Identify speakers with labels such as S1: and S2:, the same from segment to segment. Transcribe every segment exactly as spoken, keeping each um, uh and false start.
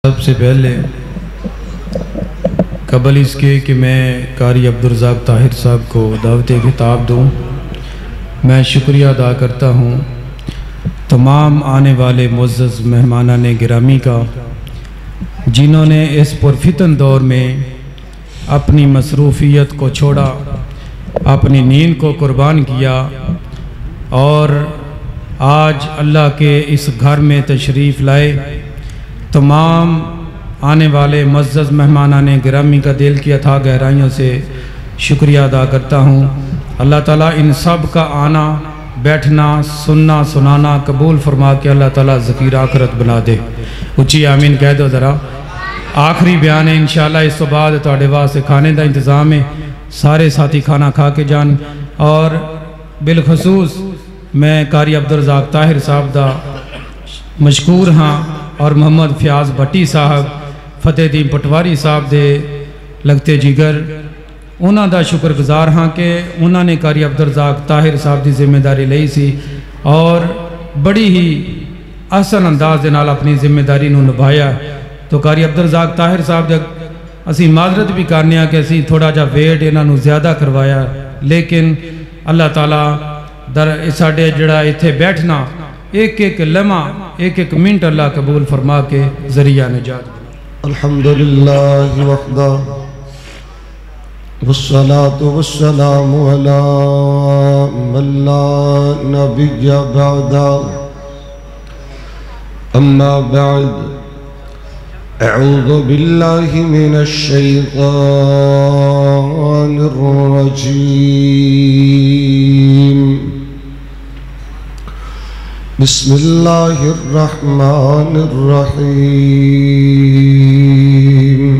S1: सबसे पहले कबल इसके कि मैं कारी अब्दुल रज़ाक ताहिर साहब को दावत खिताब दूँ, मैं शुक्रिया अदा करता हूँ तमाम आने वाले मुअज़्ज़ज़ मेहमानान गिरामी का, जिन्होंने इस पुरफितन दौर में अपनी मसरूफ़ियत को छोड़ा, अपनी नींद को कुर्बान किया और आज अल्लाह के इस घर में तशरीफ़ लाए। तमाम आने वाले मुअज़्ज़ज़ मेहमानान गिरामी का दिल की अथाह गहराइयों से शुक्रिया अदा करता हूँ। अल्लाह ताला इन सब का आना, बैठना, सुनना, सुनाना कबूल फरमा के अल्लाह ताला ज़कीर आखिरत बना दे। उच्ची आमीन कह दो ज़रा। आखिरी बयान है इंशाअल्लाह, इस तो बाद तुहाडे वास्ते खाने का इंतज़ाम है, सारे साथी खाना खा के जान। और बिलखसूस मैं कारी अब्दुल रज़ाक ताहिर साहब का मशकूर हाँ और मोहम्मद फयाज भट्टी साहब, फतेहदीन पटवारी साहब दे लगते जिगर, उन्हों का शुक्रगुजार हाँ कि उन्होंने कारी अब्दुल रज़ाक ताहिर साहब की जिम्मेदारी ली सी और बड़ी ही आसान अंदाज के नाल अपनी जिम्मेदारी नूं निभाया। तो कारी अब्दुल रज़ाक ताहिर साहब दे असी माजरत भी करने कि असी थोड़ा जा वेट इन्हों ज़्यादा करवाया, लेकिन अल्लाह ताला दर साडे जिहड़ा इत्थे बैठना एक एक लम्हा, एक एक मिनट अल्लाह कबूल फरमा के जरिया निजात।
S2: अल्हम्दुलिल्लाह वहदा वस्सलातु वस्सलामु अला मन ला नबिय्य बअदा, अम्मा बअद, अऊज़ु बिल्लाहि मिनश शैतानिर रजीम। बिस्मिल्लाहिर रहमानिर रहीम।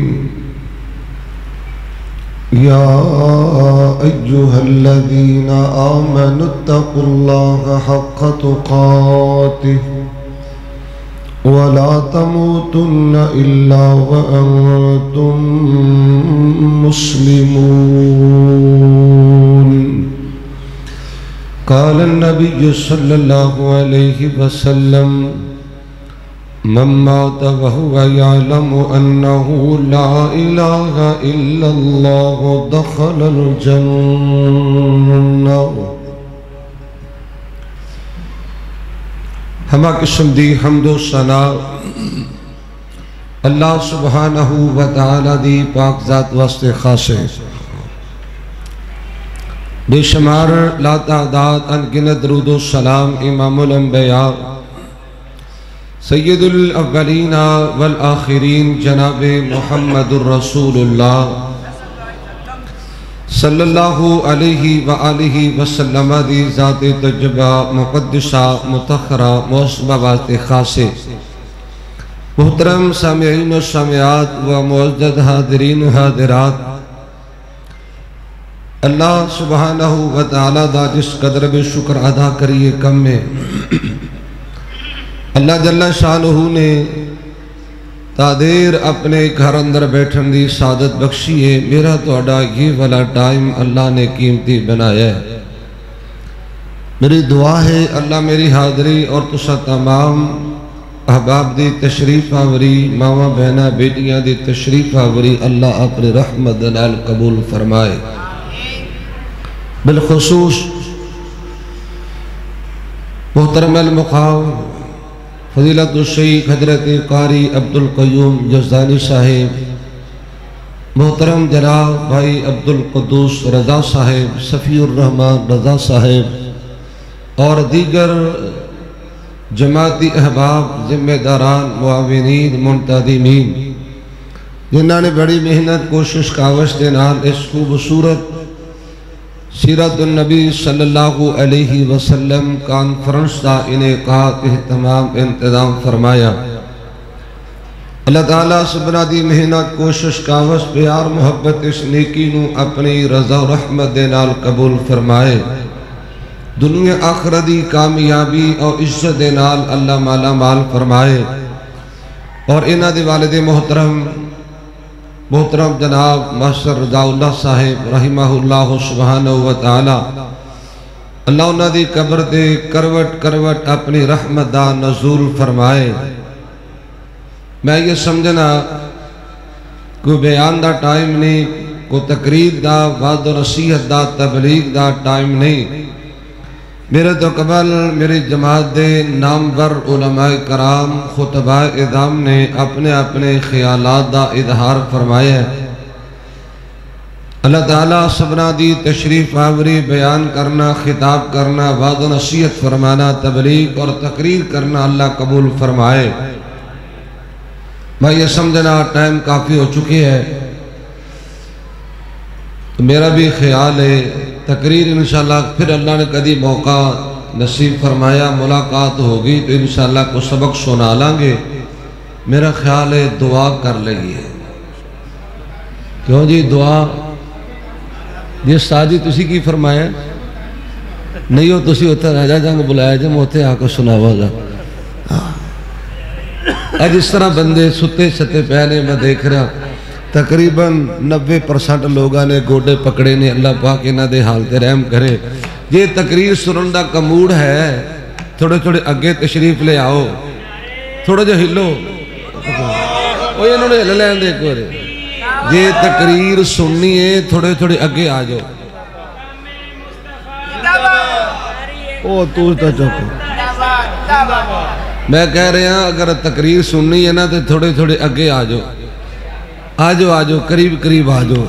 S2: या अय्युहल्लज़ीना आमनुत्तक़ुल्लाहा हक़्क़ तुक़ातिहि वला तमूतुन्ना इल्ला व अंतुम मुस्लिमून। क़ाल नबी सल्लल्लाहु अलैहि वसल्लम मन माता व हुवा यअलमु अन्नहु ला इलाहा इल्लल्लाह दख़लल जन्नह। हमा किस्म दी हम्दो सना अल्लाह सुब्हानहू व तआला दी पाक ज़ात वास्ते खास है। बेशुमार लातादाद अनगिनत दरूदो सलाम इमामुल अंबिया सय्यदुल अव्वलीन वल आखिरीन जनाबे मुहम्मदुर रसूलुल्लाह सल्लल्लाहु अलैहि व आलिहि वसल्लम दी ज़ाते तजबा मुक़द्दसा मुतखरा मौसमा वास्ते खासे। मुहतरम सामिईन व सामियात व मुअज़्ज़ज़ हाज़िरीन हाज़िरात, अल्लाह सुब्हानहू व तआला दा जिस कदर बे शुक्र अदा करिए कम में अल्लाह जल्ला शानहू ने तादेर अपने घर अंदर बैठन दी सादत बख्शी है। मेरा तोड़ा ये वाला टाइम अल्लाह ने कीमती बनाया है। मेरी दुआ है अल्लाह मेरी हाज़री और तुसा तमाम अहबाब दी तशरीफ आवरी, मावा बहना बेटियां दी तशरीफ आवरी अल्लाह अपनी रहमत नाल कबूल फरमाए। बिलखुसूस मोहतरम मुक़ाम फ़ज़ीलत शेख हज़रत कारी अब्दुल क़य्यूम यज़दानी साहिब, मोहतरम जनाब भाई अब्दुल क़ुद्दूस रज़ा साहिब, सफ़ीउर रहमान रज़ा साहिब और दीगर जमाती अहबाब, ज़िम्मेदारान, मुआविनीन, मुंतज़िमीन, जिन्होंने बड़ी मेहनत कोशिश कावश के नाल इस खूबसूरत सीरतुन नबी सल्लल्लाहु अलैहि वसल्लम कॉन्फ्रेंस का इनेकाद इहतमाम इंतज़ाम फरमाया। अल्लाह ताला सबना दी मेहनत कोशिश कावश प्यार मुहब्बत इस नेकी नू अपनी रज़ा रहमत दे नाल कबूल फरमाए। दुनिया आखिरत दी कामयाबी और इज्जत दे नाल अल्लाह माला माल फरमाए। और इन्हां दे वालिद मोहतरम मोहतरम जनाब मास्टर रज़ाउल्लाह साहिब रहिमहुल्लाह सुब्हानहू व तआला, अल्लाह उन्हां दी कब्र दे करवट करवट अपनी रहमत दा नज़ूल फरमाए। मैं ये समझना कोई बयान का टाइम नहीं, कोई तकरीर का, वाद नसीहत का, तबलीग का टाइम नहीं। मेरे तो कबल मेरी जमात दे नामवर उलमाए कराम खुतबा इदाम ने अपने अपने ख्यालात का इजहार फरमाया है। अल्लाह ताला सबना दी तशरीफ आवरी बयान करना, खिताब करना, वाद नसीहत फरमाना, तबलीग और तकरीर करना अल्लाह कबूल फरमाए। मैं ये समझना टाइम काफ़ी हो चुकी है, तो मेरा भी ख्याल है तकरीर इंशाल्लाह फिर अल्लाह ने कभी मौका नसीब फरमाया, मुलाकात होगी तो इंशाल्लाह को सबक सुना लांगे। मेरा ख्याल है दुआ कर लेगी। क्यों जी दुआ जी उस्ताद जी तुसी की फरमाया नहीं हो, तुसी उत्थे राजा जंग बुलाया जे मैं उत्थे आकर सुनावागा। अज इस तरह बंदे सुते सते पे ने, मैं देख रहा तकरीबन नब्बे परसेंट लोगों ने गोडे पकड़े ने। अल्लाह पाक इन्हां दे हाल ते रहम करे। जे तकरीर सुनन दा कमूड है थोड़े थोड़े अगे तशरीफ ले आओ, थोड़ा जिहा हिलो ओ इन्होंने हिल लैन दे एक बार। जे तकरीर सुननी है थोड़े थोड़े अगे आ जाओ। ओ तू तो चुप, मैं कह रहा अगर तकरीर सुननी है ना तो थोड़े थोड़े अगे आ जाओ, आ जाओ आ जाओ, करीब करीब आ जाओ।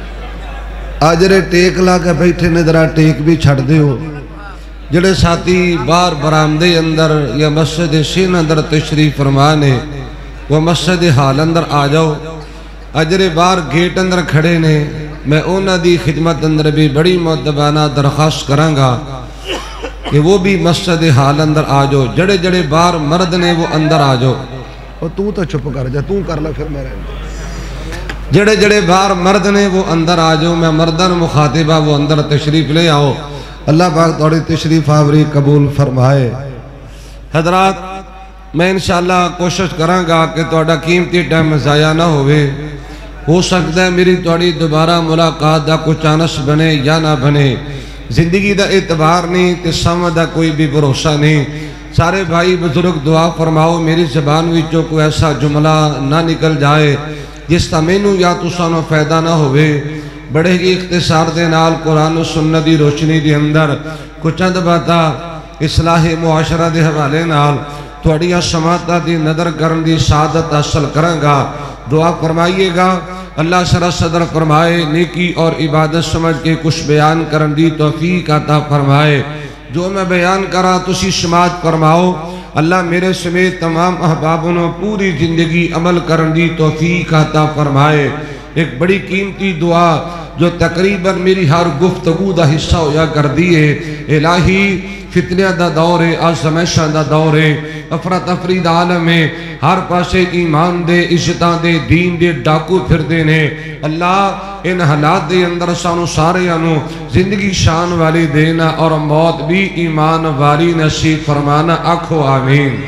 S2: आज रे टेक ला के बैठे ने जरा टेक भी छड़ दो। जेड़े साथी बाहर बरामदे अंदर या मस्जिद सीन अंदर तशरीफ फरमा ने वो मस्जिद हाल अंदर आ जाओ। अजरे बाहर गेट अंदर खड़े ने, मैं उन्हां दी खिदमत अंदर भी बड़ी मुअद्दबाना दरखास्त करांगा कि वो भी मस्जिद हाल अंदर आ जाओ। जड़े जड़े बाहर मर्द ने वो अंदर आ जाओ। और तू तो चुप कर जा, तू कर ला फिर मेरे। जड़े जड़े बाहर मर्द ने वो अंदर आ जाओ। मैं मर्दन मुखातिबा वो अंदर तशरीफ ले आओ। अल्लाह पाक थोड़ी तशरीफ आवरी कबूल फरमाए। हजरात मैं इंशाअल्लाह कोशिश करांगा कि तुहाडा कीमती टाइम ज़ाया ना होवे। हो सकता है मेरी थोड़ी दोबारा मुलाकात का कोई चांस बने या ना बने। जिंदगी का एतबार नहीं तो समय का कोई भी भरोसा नहीं। सारे भाई बुजुर्ग दुआ फरमाओ मेरी जबान विचों कोई ऐसा जुमला ना निकल जाए जिसका मैनू या तुसानू फायदा ना होवे। बड़े ही इख्तिसार दे नाल कुरान सुन्नत दी रोशनी दे अंदर कुछ चंद बातां इस्लाह मुआशरा दे हवाले नाल तुहाड़ियां समातां दी नदर करन दी सादत हासिल करांगा। दुआ फरमाइएगा अल्लाह सरा सदर फरमाए, नेकी और इबादत समझ के कुछ बयान करन दी तौफीक अता फरमाए। जो मैं बयान करा तुसी समात फरमाओ। अल्लाह मेरे समेत तमाम अहबाबों ने पूरी जिंदगी अमल करन दी तौफीक अता फरमाए। एक बड़ी कीमती दुआ जो तकरीबन मेरी हर गुफ्तगू का हिस्सा होया कर दी है। इलाही फितनिया का दौर है, आज़माइशां दा दौर है, अफरा तफरी दा आलम है। हर पासे ईमान दे इज्जतां दे दीन दे डाकू फिरदे ने। अल्लाह इन हालात दे अंदर सानू सारियां नू जिंदगी शान वाली देना और मौत भी ईमान वाली नसीब फरमाना। आखो आमीन।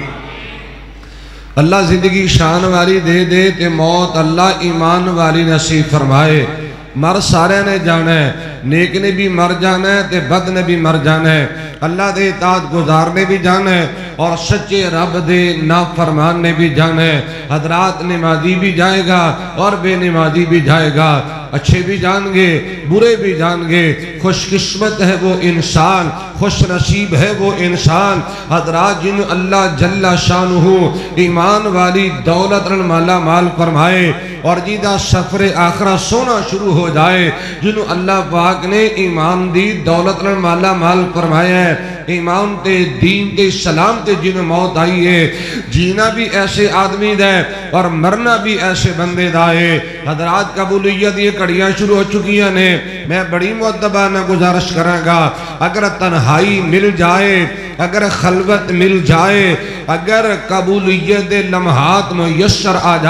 S2: अल्लाह जिंदगी शान वाली दे दे ते मौत अल्लाह ईमान वाली नसीब फरमाए। मर सारे ने जाना है, नेक ने भी मर जाना है ते बद ने भी मर जाना है। अल्लाह दे इताअत गुजार ने भी जाना है और सच्चे रब दे नाफरमान ने भी जाना है। हजरात नमाजी भी जाएगा और बेनमाजी भी जाएगा। अच्छे भी जाएंगे बुरे भी जाएंगे। खुशकिस्मत है वो इंसान, खुश नसीब है वो इंसान हजरात जिन अल्लाह जल्ला शानुहु ईमान वाली दौलत माला माल फरमाए और जिदा सफर आखरा सोना शुरू हो जाए। जिन्हों अल्लाह पाक ने ईमान दी दौलत माला माल फरमाया है। ईमान ते दीन ते सलाम ते जिन मौत आई है। जीना भी ऐसे आदमी दा है और मरना भी ऐसे बंदे दा है। हजरात कबूलियत ये घड़ियां शुरू हो चुकी ने। मैं बड़ी मुअद्दबाना गुजारिश करांगा अगर तन्हाई मिल जाए, अगर खलवत मिल जाए, अगर कबूलियत दे लम्हात मुयस्सर आ जान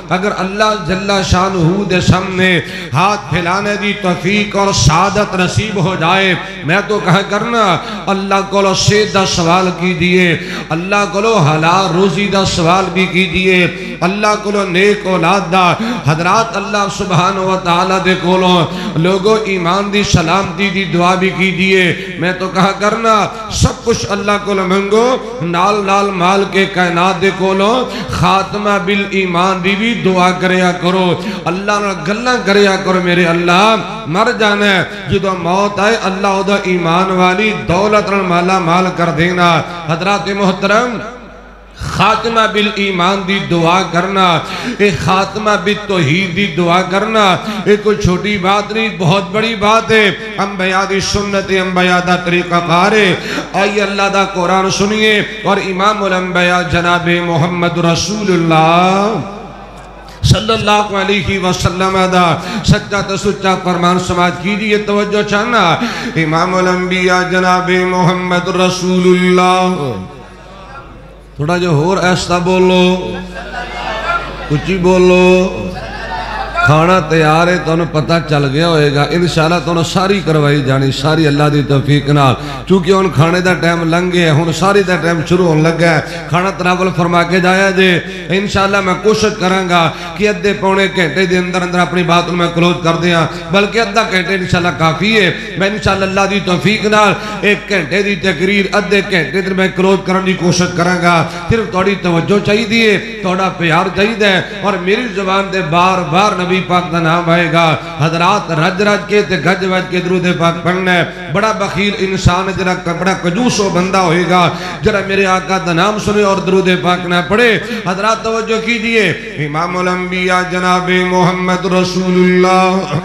S2: अगर अल्लाह जल्ला शानहू दे सामने हाथ फैलाने दी तौफीक और सादत नसीब हो जाए, मैं तो कहा करना अल्लाह को सेहत दा सवाल कीजिए, अल्लाह को हलाल रोजी दा सवाल भी कीजिए, अल्लाह को नेक औलाद दा। हजरात अल्लाह सुभान व तआला दे कोलों लोगों ईमान दी सलामती दी दुआ भी कीजिए। मैं तो कहा करना सब कुछ अल्लाह को मंगो, नाल नाल माल के कायनात दे कोलों खात्मा बिल ईमान दी भी दुआ करया करो, अल्लाह नाल गल्लां करया करो। मेरे अल्लाह मर जाना है जो मौत आए अल्लाह उदा ईमान वाली दौलत माला माल कर देना। हजरात मोहतरम खात्मा बिल ईमान दी दुआ करना, एक खात्मा बिल तौहीद दी दुआ करना एक कोई छोटी बात नहीं, बहुत बड़ी बात है। अंबिया दी सुन्नत अंबिया दा तरीका कार है। आइए अल्लाह दा कुरान सुनिए और इमामुल अंबिया जनाब मोहम्मद रसूलुल्लाह सल्लल्लाहु अलैहि वसल्लम दा सच्चा तो सुच्चा फरमान समाज कीजिए। तवज्जो चाहना इमामुल अंबिया जनाब मोहम्मद रसूलुल्लाह, थोड़ा जो होर ऐसा बोलो, उच्ची बोलो। खाना तैयार है, तुहानू पता चल गया होएगा। इंशाअल्लाह तुहानू सारी करवाई जानी, सारी अल्लाह की तौफीक नाल। चूंकि हुण खाने का टाइम लंघ गया, हुण सारी का टाइम शुरू होने लगा है। खाना तनावल फरमा के जाया जे। इंशाअल्लाह मैं कोशिश करांगा कि अद्धे पौने घंटे के अंदर अंदर अपनी बात मैं क्लोज कर दियां, बल्कि अद्धा घंटे इंशाअल्लाह काफ़ी है। मैं इंशाअल्लाह अल्लाह की तौफीक नाल एक घंटे की तकरीर अद्धे घंटे तक मैं क्लोज करने की कोशिश करांगा। सिर्फ थोड़ी तवज्जो चाहिए, थोड़ा प्यार चाहिए और मेरी जुबान से बार बार नबी पाक का नाम आएगा। हजरात रज रज के ते गज वज के दरूद पाक पढ़ना है। बड़ा बखील इंसान जरा बड़ा कजूसो बंदा होएगा जरा मेरे आका का नाम सुने और दरूद पाक ना पढ़े। हजरात तवज्जो कीजिए, इमामुल अंबिया जनाब मोहम्मद रसूलुल्लाह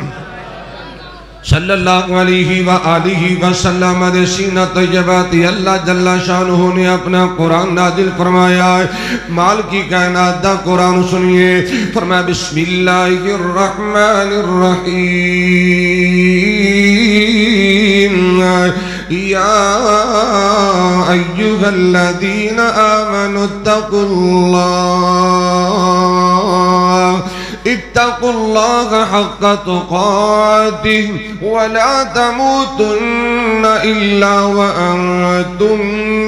S2: सल्लल्लाहु अलैहि व आलिहि वसल्लम दे सीना तैयबा ते अल्लाह जल्ला शानुहु ने अपना कुरान नाजिल फरमाया है। माल की कायनात दा कुरान सुनिए। फरमाया बिस्मिल्लाहिर रहमानिर रहीम या अय्युहल्लज़ीना आमनुत्तकुल्लाह इत्तकुल्लाह हक़्क़ तुक़ातिह वला तमूतुन्ना इल्ला व अंतुम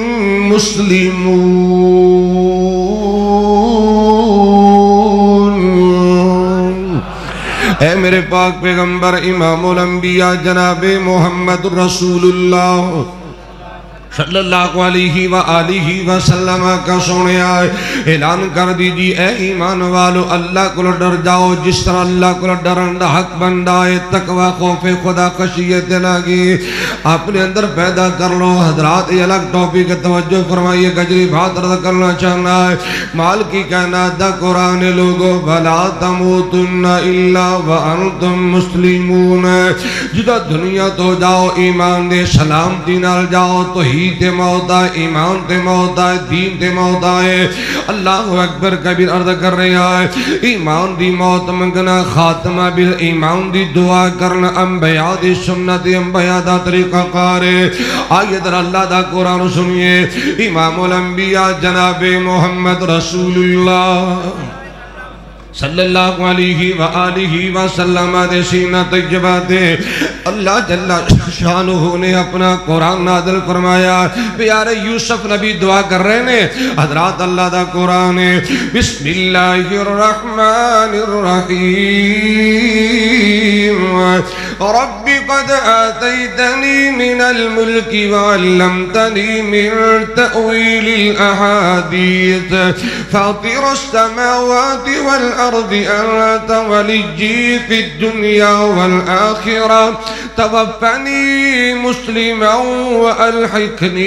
S2: मुस्लिमून। ऐ मेरे पाक पैगंबर इमामुल अंबिया जनाबे मोहम्मद रसूलुल्लाह सल्लल्लाहु अलैहि व आलिहि वसल्लम का सोने आए ऐलान कर दीजिए, ऐ ईमान वालो अल्लाह को डर जाओ जिस तरह अल्लाह को डरन दा हक बनदा है। तकवा खौफे खुदा खशियत लागी अपने अंदर पैदा कर लो। हजरात ये अलग टॉपिक तवज्जो फरमाइए, गजरी बात अर्ज करना चाहना है। माल की कायनात दा कुरान लोगो भला तमूतुन्ना इल्ला व अंतुम मुस्लिमून। जिदा दुनिया तो जाओ ईमान दे सलामती नाल जाओ, तो ही ते मौत आए, ईमान ते मौत आए, दीन ते मौत आए। अल्लाहु अकबर कबीर अर्ज कर रहे हैं, ईमान दी मौत मंगना, खात्मा बिल ईमान दी दुआ करना अंबिया दी सुन्नत अंबिया दा तरीका कार। आइए दर अल्लाह दा कुरान सुनिए। इमामुल अंबिया जनाबे मोहम्मद रसूलुल्लाह सल्लल्लाहु अलैहि व आलिहि वसल्लम दे सीना तैयबा दे अल्लाह जल्ला शानुहु ने अपना कुरान नाज़िल फरमाया। प्यारे यूसुफ नबी दुआ कर रहे ने। हजरात अल्लाह दा कुरान है। बिस्मिल्लाहिर रहमानिर रहीम रब्बि क़द आतैतनी मिनल मुल्कि व अल्लमतनी मिन तअवीलिल अहादीस फातिरस समावाति वल अर्दि अंत वलिय्यी फिद दुनिया वल आखिरह तवफ़्फ़नी मुस्लिमन व अल्हिक़नी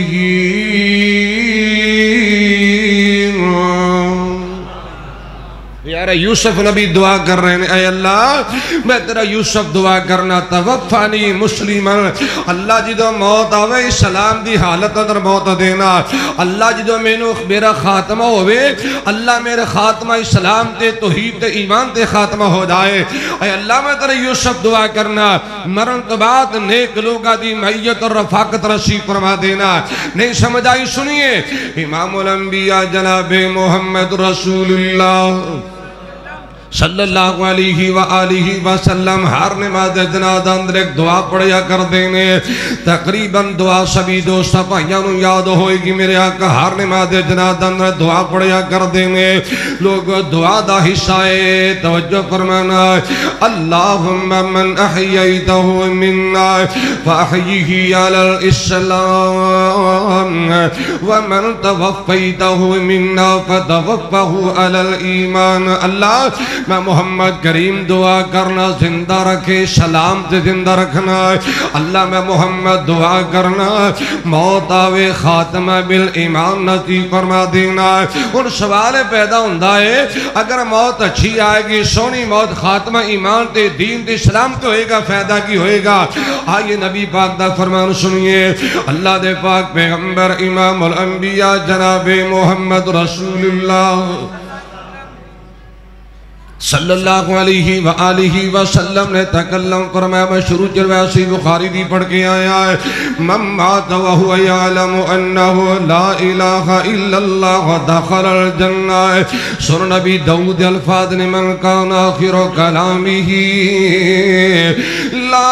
S2: बिस्सालिहीन। यार यूसुफ नबी दुआ कर रहे हैं, ऐ अल्लाह मैं तेरा यूसुफ दुआ करना तवफ़नी मुस्लिमन, अल्लाह जो मौत आवे इस्लाम दी हालत अंदर मौत देना, अल्लाह जो मैनू मेरा खात्मा होवे, अल्लाह मेरा खात्मा इस्लाम ते तौहीद ते ईमान ते खात्मा हो जाए। ऐ अल्लाह मैं तेरा यूसुफ दुआ करना मरण तो बाद नेक लोगों दी मैयत और रफाकत नसीब फरमा देना। नहीं समझ आई, सुनिए इमामुल अंबिया जनाबे मोहम्मद रसूलुल्लाह सल्लल्लाहु अलैहि व आलिहि वसल्लम हर नमाज जनाजा अंदर एक दुआ पढ़िया कर देने। तकरीबन दुआ सभी दोस्त भाइयों को याद होएगी, मेरे आका हर नमाज जनाजा अंदर दुआ पढ़िया कर देने। लोग दुआ दा हिस्सा है, तवज्जो फरमाना। अल्लाहुम्मा मन अहयैतहु मिन्ना फअहयिही अलल इस्लाम व मन तवफ़्फ़ैतहु मिन्ना फतवफ़्फ़हु अलल ईमान। अल्लाह मैं मोहम्मद करीम दुआ करना जिंदा रखे सलाम से जिंदा रखना। अल्लाह मैं मोहम्मद दुआ करना मौत आवे खात्मा बिल ईमान नसीब फरमा देना। उन सवाल पैदा होता है, अगर मौत अच्छी आएगी सोनी मौत खात्मा ईमान ते दीन ते सलाम तो होएगा, फायदा की होएगा। आइए नबी पाक दा फरमान सुनिए। अल्लाह दे पाक पैगंबर इमामुल अंबिया जनाबे मोहम्मद रसूलुल्लाह सल्लल्लाहु अलैहि व आलिहि वसल्लम ने तकल्लम फरमाया। मैं शुरू चलवासी बुखारी दी पढ़ के आया है। मम मात व हुवा यअलमु अन्नहु ला इलाहा इल्लल्लाह दखलल जन्नह। सुन नबी दाऊद अल्फाज ने मन कान आखिरु कलामिही ला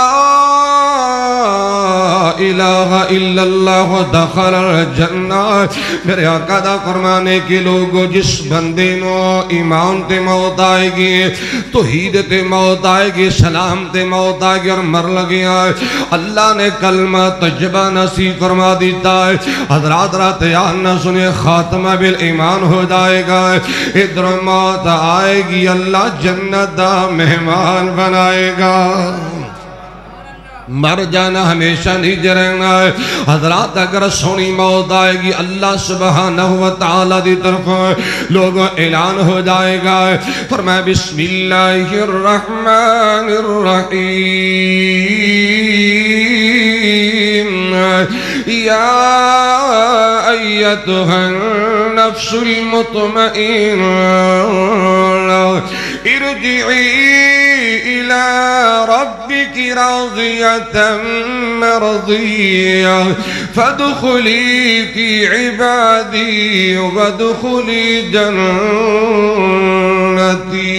S2: इलाहा इल्लल्लाह दखलल जन्नह। मेरे आका दा फरमाने के लोगों जिस बंदे नो ईमान ते मौत आएगी, तौहीद ते मौत आएगी, सलाम ते मौत आएगी और मर लगे अल्लाह ने कलमा तजबा नसीब फरमा देता है। हजरात रात यार न सुने खात्मा बिल ईमान हो जाएगा। इधर मौत आएगी अल्लाह जन्नत दा मेहमान बनाएगा। मर जाना हमेशा नहीं रहना है। हजरात अगर सोनी मौत आएगी अल्लाह सुब्हानहु व तआला की तरफ लोगों ऐलान हो जाएगा। फरमाया बिस्मिल्लाहिर रहमानिर रहीम या अय्यतुहन नफ्सुल मुतमइन्ना इरजिई इला रब्बिकी राज़ियतम मरज़िया फदखुली फी इबादी वदखुली जन्नती।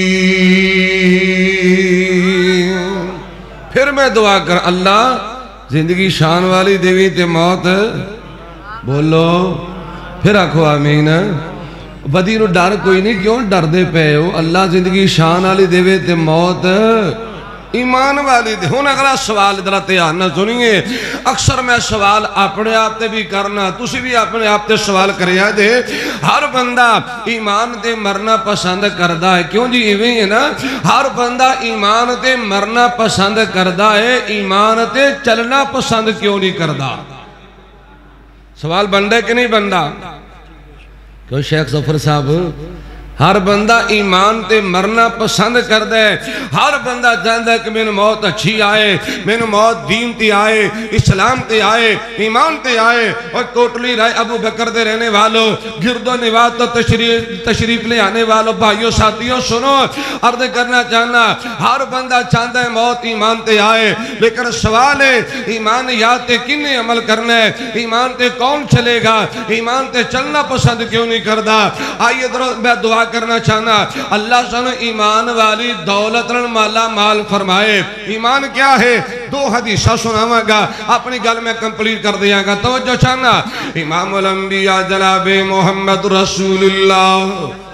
S2: फिर मैं दुआ कर अल्लाह जिंदगी शान वाली देवी ते मौत बोलो, फिर आखो आमीन। बदी नूं डर कोई नहीं, क्यों डरदे पे हो? अल्लाह जिंदगी शान वाली देवे ते मौत ईमान वाली दे। हुण अगला सवाल जरा ध्यान नाल सुनिए। अक्सर मैं सवाल अपने आप ते भी करना, तुसी भी अपने आप ते सवाल करिया जे। हर बंदा ईमान ते मरना पसंद करदा है, क्यों जी? इवें है ना, हर बंदा ईमान ते मरना पसंद करदा है, ईमान ते चलना पसंद क्यों नहीं करदा? सवाल बनदा कि नहीं बनदा? क्यों शेख जफर साहब? हर बंदा ईमान ते मरना पसंद करता है। हर बंदा चाहता है कि मैनू मौत अच्छी आए, मैनू मौत दीन ते आए, इस्लाम ते आए, ईमान ते आए। और कोटली राय अबू बकर दे रहने वालों, गिरदो निवाज तो तशरीफ तशरीफ ले आने वालों, भाइयों साथियों सुनो, अर्ज करना चाहना हर बंदा चाहता है मौत ईमान ते आए। लेकिन सवाल है ईमान याद ते किन्ने अमल करना है? ईमान ते कौन चलेगा? ईमान ते चलना पसंद क्यों नहीं करता? आइए मैं दुआ करना चाहना अल्लाह सानू ईमान वाली दौलत माला माल फरमाए। ईमान क्या है? दो हदीसा सुनावांगा, अपनी गल मैं कंप्लीट कर दियांगा। तवज्जो चाहना इमामुल अंबिया जनाबे मोहम्मद रसूलुल्लाह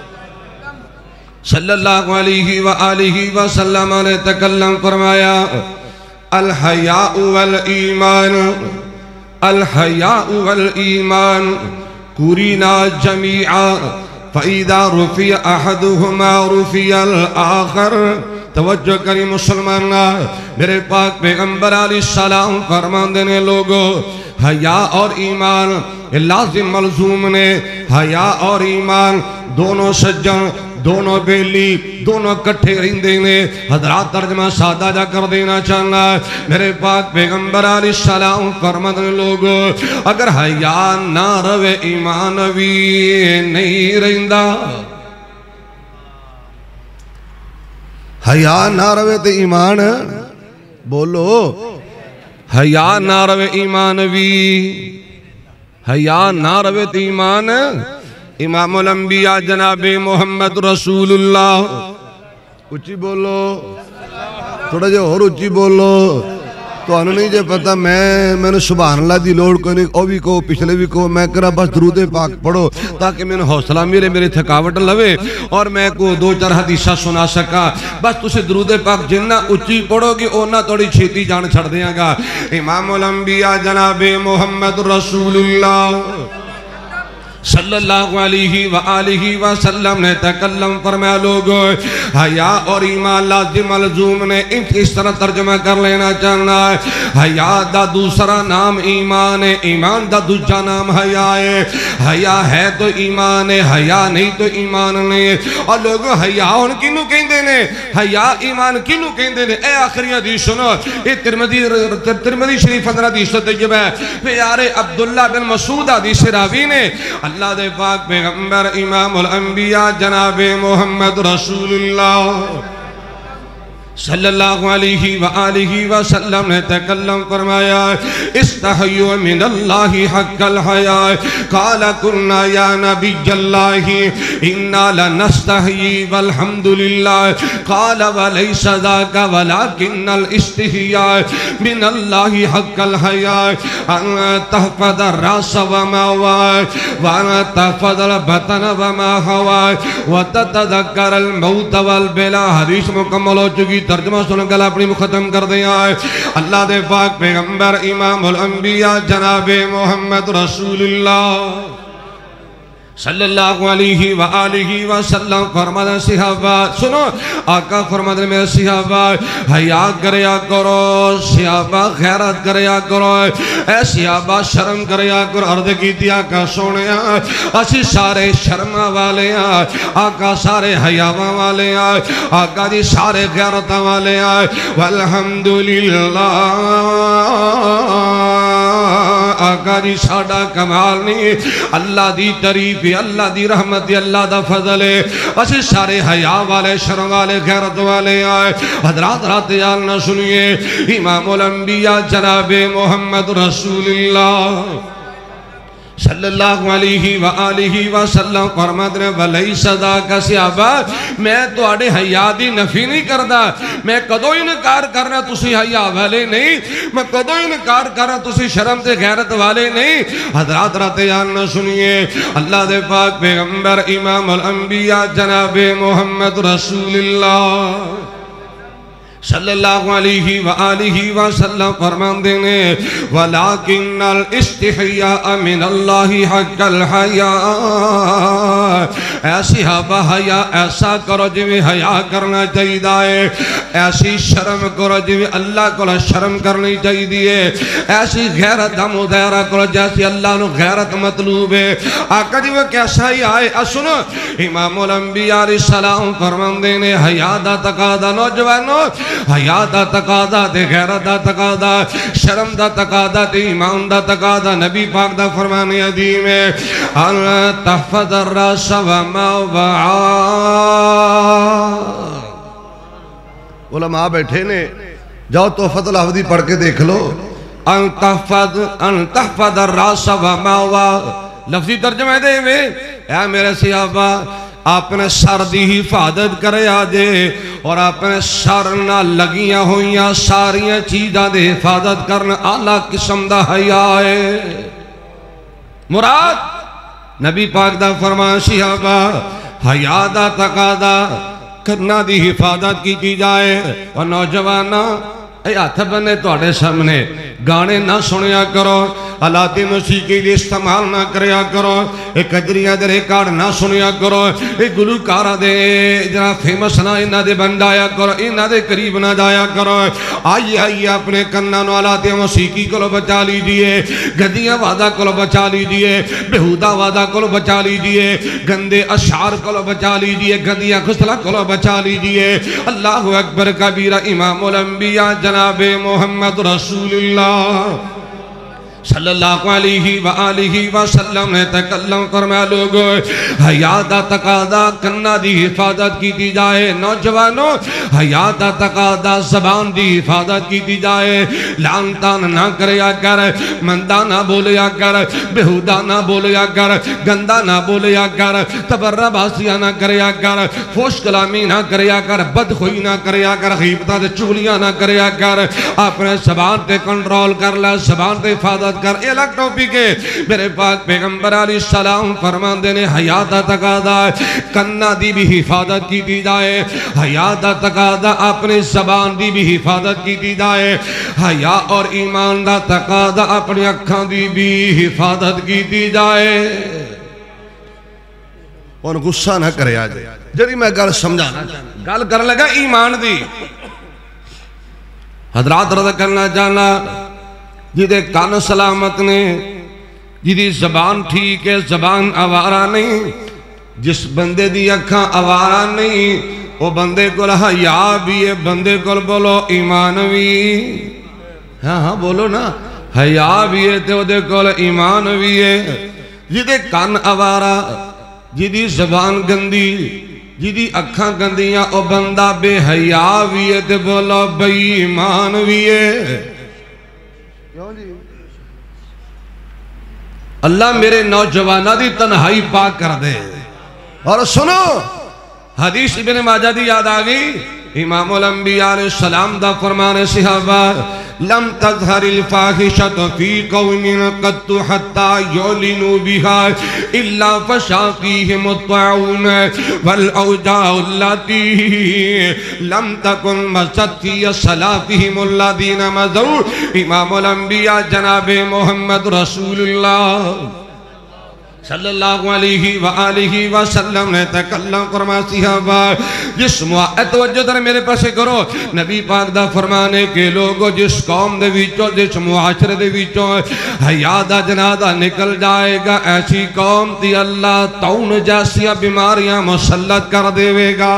S2: सल्लल्लाहु अलैहि व आलिहि वसल्लम ने तकल्लम फरमाया अल हयाउ वल ईमान, अल हयाउ वल ईमान कुरीना जमीआ फ़इज़ा रुफ़िया अहदुहुमा रुफ़ियल आखर। तवज्जो करी मुसलमान, मेरे पाक पैगंबर अलैहिस्सलाम फरमाते ने लोगों हया और ईमान लाजिम मलजूम ने। हया और ईमान दोनों सज्जन दोनों बेली दोनों कट्ठे रहिंदे ने। हजरात तर्जमा सादा जा कर देना चाहना मेरे पाक पैगंबर अलैहिस्सलाम फरमाते लोग अगर हया ना रवे ईमान भी नहीं रहिंदा। हया ना रवे तो ईमान बोलो हया ना रवे ईमान भी हया ना रवे तो ईमान। इमामुल अंबिया जनाबे मोहम्मद रसूलुल्लाह उच्ची बोलो थोड़ा जो और उच्ची बोलो तो नहीं जो पता मैं मैंने सुभान अल्लाह दी लोड़ कोई नहीं ओ भी को पिछले भी को मैं करा बस दरूद पाक पढ़ो ताकि मैंने हौसला मिले मेरी थकावट लवे और मैं को दो चार हदीसा सुना सका। बस तुम दरूद पाक जिन्ना उच्ची पढ़ोगे ओना थोड़ी छेती जान छड़ देगा। इमामुल अंबिया जनाबे मोहम्मद रसूलुल्लाह सल्लल्लाहु अलैहि व आलिहि वसल्लम ने तकल्लम फरमाया लोगो हया और ईमान लाजिम अलजूम ने इस तरह तर्जुमा कर लेना चाहना है। हया दा दूसरा नाम ईमान है, ईमान दा दूसरा नाम हया है। हया है तो ईमान है, हया नहीं तो ईमान नहीं। और लोग हया हुण किनू कहंदे ने हया ईमान किनू कहंदे ने ए आखिरी हदीस सुनो ये तिरमिज़ी तिरमिज़ी शरीफ अंदर हदीस तैयब है प्यारे अब्दुल्ला बिन मसूद हदीस रावी ने अल्लाह दे पाक पैगंबर इमामुल अंबिया जनाबे मोहम्मद रसूलुल्लाह सल्लल्लाहु अलैहि व आलिहि वसल्लम ने तकल्लम फरमाया इस्तहयु मिनल्लाहि हक्कल हया काला कुन्ना या नबियल्लाहि इन्ना लनस्तहयी वल्हम्दुलिल्लाह काला वलैसा ज़ाका वलाकिन्नल इस्तिहया मिनल्लाहि हक्कल हया अन तहफ़ज़ रास व मा वा व अन तहफ़ज़ बतन व मा हवा व ततज़क्करल मौत वल बला। हदीस मुकम्मल हो चुकी तर्जुमा सुन गला अपनी मुखतम कर दिया है। अल्लाह दे पाक पैगंबर इमामुल अंबिया जनाबे मोहम्मद रसूलुल्लाह सल्लल्लाहु अलैहि व आलिहि वसल्लम फरमाते सहाबा सुनो आका फरमाते मेरे सहाबा हया करया करो सहाबा खैरत करया करो ऐ सहाबा शर्म करया करो। अर्ज कीती आका सोनिया असी सारे शर्म वाले आ आका सारे हयावा वाले आ आका जी सारे गैरत वाले आ वल्हम्दुलिल्लाह आका जी साडा कमाल नहीं अल्लाह दी तारीफ अल्लाह दी रहमत अल्लाह दा फजल है। असी सारे हया वाले शर्म वाले गैरत वाले आए। हजरात रात यार न सुनिए इमामुल अंबिया जनाबे मोहम्मद रसूलुल्लाह सल्लल्लाहु अलैहि व आलिहि वसल्लम फरमाते ने वलई सदा का सहाबा मैं तुहाडे हया दी नफी नहीं करदा मैं कदों इनकार करना तुसी हया वाले नहीं मैं कदों इनकार करना तुसी शर्म ते गैरत वाले नहीं। हजरात रात यार न सुनिए अल्लाह दे पाक पैगंबर इमामुल अंबिया जनाबे मोहम्मद रसूलुल्लाह सल्लल्लाहु अलैहि व आलिहि वसल्लम फरमाते ने वलाकिन्नल इस्तिहया मिनल्लाहि हक्कल हया ऐसी हवा हया ऐसा करो जिवें हया करना चाहिए है। ऐसी शर्म करो जिवें अल्लाह को शर्म करनी चाहिए है। ऐसी गैरत का मुजाहरा करो जैसी अल्लाह को गैरत मतलूब है। आका जी वो कैसा ही आए सुनो इमामुल अंबिया अलैहि सलाम फरमाते ने हया दा तकादा नौजवानों हया दा तकादा ते गैरत दा तकादा शर्म दा तकादा ते ईमान दा तकादा नबी पाक दा फरमाने अदीम है अन तहफ़ज़ अर्रस व मा वआ। उलमा बैठे ने जाओ तोहफ़तुल अहमदी पढ़ के देख लो अन तहफ़ज़ अन तहफ़ज़ अर्रस व मा वआ लफ्ज़ी तर्जुमा दे वे ऐ मेरे सहाबा अपने सर की हिफाजत करे जे और अपने सर न लगिया हुई सारिया चीज़ों की हिफाजत करना आला किस्म का हया है। मुराद नबी पाक दा फरमान सहाबा हया दा तकादा करना दी हिफाजत की जाए। और नौजवाना हथ बने तुहाडे सामने गाने ना सुनिया करो, अलाती मौसीकी दी इस्तेमाल ना करया करो, एक कजरिया दे रिकॉर्ड ना सुनिया करो, एक गुलकारा दे जरा फेमस ना इन्हां दे बन जाया करो, इन्हां दे करीब ना जाया करो। आइए आइए अपने कन्ना नु अलाती मौसीकी को बचा लीजिए, गंदियां वादा को बचा लीजिए, बेहुदा वादा को बचा लीजिए, गंदे अशार को बचा लीजिए, गंदियां खुसला को बचा लीजिए। अल्लाहु अकबर कबीरा। इमामुल अंबिया जनाबे मोहम्मद रसूलुल्लाह सल्लल्लाहु अलैहि व आलिहि वसल्लम ने तकल्लम फरमाया, लोगो हयात दा तकादा कन्ना दी हिफाजत की जाए। नौजवानों हयात दा तकादा ज़बान दी हिफाजत की जाए। लान तान ना करया कर, मंदा ना बोलिया कर, बेहुदा ना बोलिया कर, गंदा ना बोलिया कर, तबर्राबासिया ना करया कर, फोश कलामी ना करया कर, बदखुई ना करया कर, गीबतां ते चुगलियां ना करया कर। अपने ज़बान ते कंट्रोल कर ले, ज़बान ते हिफाजत कर। ये अलग टॉपिक है। मेरे पाक पैगंबर अलैहिस्सलाम फरमाते ने हयात दा तकादा कन्ना दी भी हिफाजत की जाए, हयात दा तकादा अपनी ज़बान दी भी हिफाजत की जाए, हया और ईमान दा तकादा अपनी अखां दी भी हिफाजत की जाए। और गुस्सा ना करे आज जी मैं गल समझाना गल कर लगा ईमान दी। हजरात रद करना चाहना जिदे कान सलामत ने, जिदी जबान ठीक है, जबान आवारा नहीं, जिस बंदे दी अखा आवारा नहीं वो बंदे को हया भी है, बंदे को बोलो ईमान भी। हाँ हाँ बोलो ना, हया भी है तो वो को ईमान भी है। जिदे कान आवारा, जिदी जबान गंदी, जिदी अखा गंदियां वो बंदा बेहया भी है तो बोलो बेईमान भी है। अल्लाह मेरे नौजवाना दी तन्हाई पाक कर दे। और सुनो हदीस इब्ने माजा दी याद आ गई। इमामुल अंबिया अलैहिस्सलाम दा फरमान सहाबा लम तज़हरिल फाहिशतु फी कौमिन क़त्तु हत्ता युलिनु बिहा इल्ला फशा फीहिम अत्ताउन वल औजाउ अल्लती लम तकुन मसत फी सलाफिहिम अल्लज़ीना मज़ू। इमामुल अंबिया जनाबे मोहम्मद रसूलुल्लाह सल्लल्लाहु अलैहि व आलिहि वसल्लम ने तकल्लम फरमाया सहाबा जिस तवज्जो दर मेरे पासे करो। नबी पाक दा फरमान है कि लोगो जिस कौम दे विचों जिस मुआशरे दे विचों हया दा जनादा निकल जाएगा, ऐसी कौम दी अल्लाह तौन जैसी बीमारियां मुसल्लत कर देवेगा।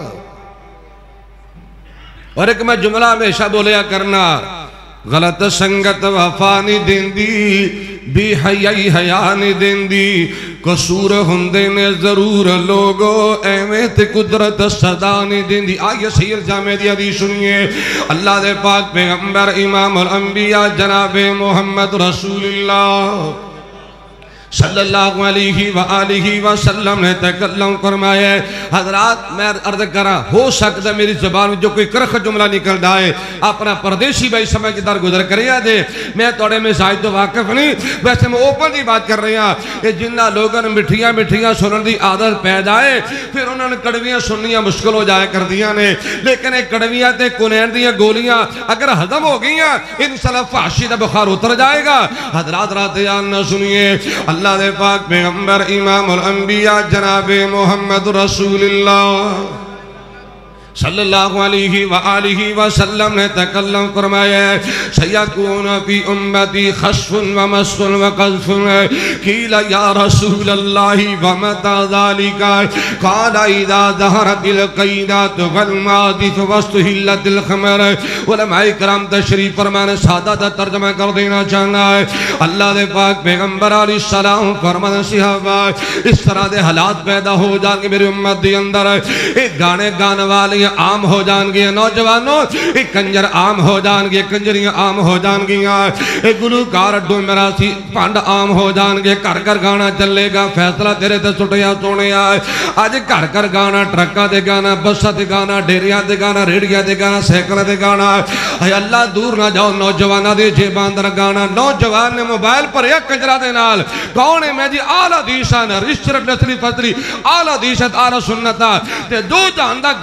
S2: और एक मैं जुमला हमेशा बोलिया करना, गलत संगत वफा नहीं देंदी, बेहयाई हया नहीं देंदी, कसूर हुंदे ने जरूर लोगो एवें ते कुदरत सदा नहीं देंदी। आइए सैयद जामे दी हदीस सुनिए। अल्लाह दे पाक पैगंबर इमामुल अंबिया जनाबे मोहम्मद रसूलुल्लाह सल्लल्लाहु अलैहि व आलिहि वसल्लम ने तकल्लम फरमाया। हजरात मैं अर्ज करा, हो सकता मेरी जबान में जो कोई करख जुमला निकल जाए, अपना परदेसी भाई समय की दर गुजर करे दे। मैं थोड़े मिजाज तो वाकिफ नहीं, वैसे मैं ओपन की बात कर रहा। ये जिन्ना लोगों ने मिठिया मिठिया सुनने की आदत पै जाए, फिर उन्होंने कड़वियां सुननिया मुश्किल हो जाए कर दिया ने। लेकिन ये कड़वियां ते कुनैन दी गोलियां अगर हजम हो गई इंशाअल्लाह फाशी का बुखार उतर जाएगा। हजरात रात यान न सुनिए। अल्लाह दे पाक पैगंबर इमामुल अंबिया जनाबे मोहम्मद रसूलुल्लाह सल्लल्लाहु अलैहि व आलिहि वसल्लम ने तकल्लम फरमाया सयकून फी उम्मती खस्फुन व मस्फुन व क़ज़्फुन। क़ील या रसूलल्लाह व मता ज़ालिका क़ाल इज़ा ज़हरतिल क़ीनात वल मादिफ वस्तुहिल्लतिल ख़मर। उलमाए किराम तशरीफ फरमाने सादा दा तर्जुमा कर देना चाहना है। अल्लाह दे पाक पैगंबर अलैहिस्सलाम फरमाने सहाबा इस तरह दे हालात पैदा हो जाएंगे मेरी उम्मत दे अंदर। एक गाने गाने वाले आम हो जाएंगे, नौजवानों एक कंजर आम हो जाएंगे, कंजरियां आम हो जाएंगियां, एक गुलूकार डूमरा सी भंड आम हो जाएंगे। घर घर गाना चलेगा, फैसला तेरे ते सुटिया सोने। अज घर घर गाना, ट्रकों से गाना, बसा से गाना, डेरिया से गाना, रेहड़िया से गाना, सैकलों से गाना। अल्लाह दूर ना जाओ नौजवानों के जेबां अंदर गाना। नौजवान ने मोबाइल भरिया कंजरा दे नाल। कौन है मैं जी आला दीशान रिश्त नसली फसली आला दीशत आला सुन्नता ते दो जहान दा गांदे दे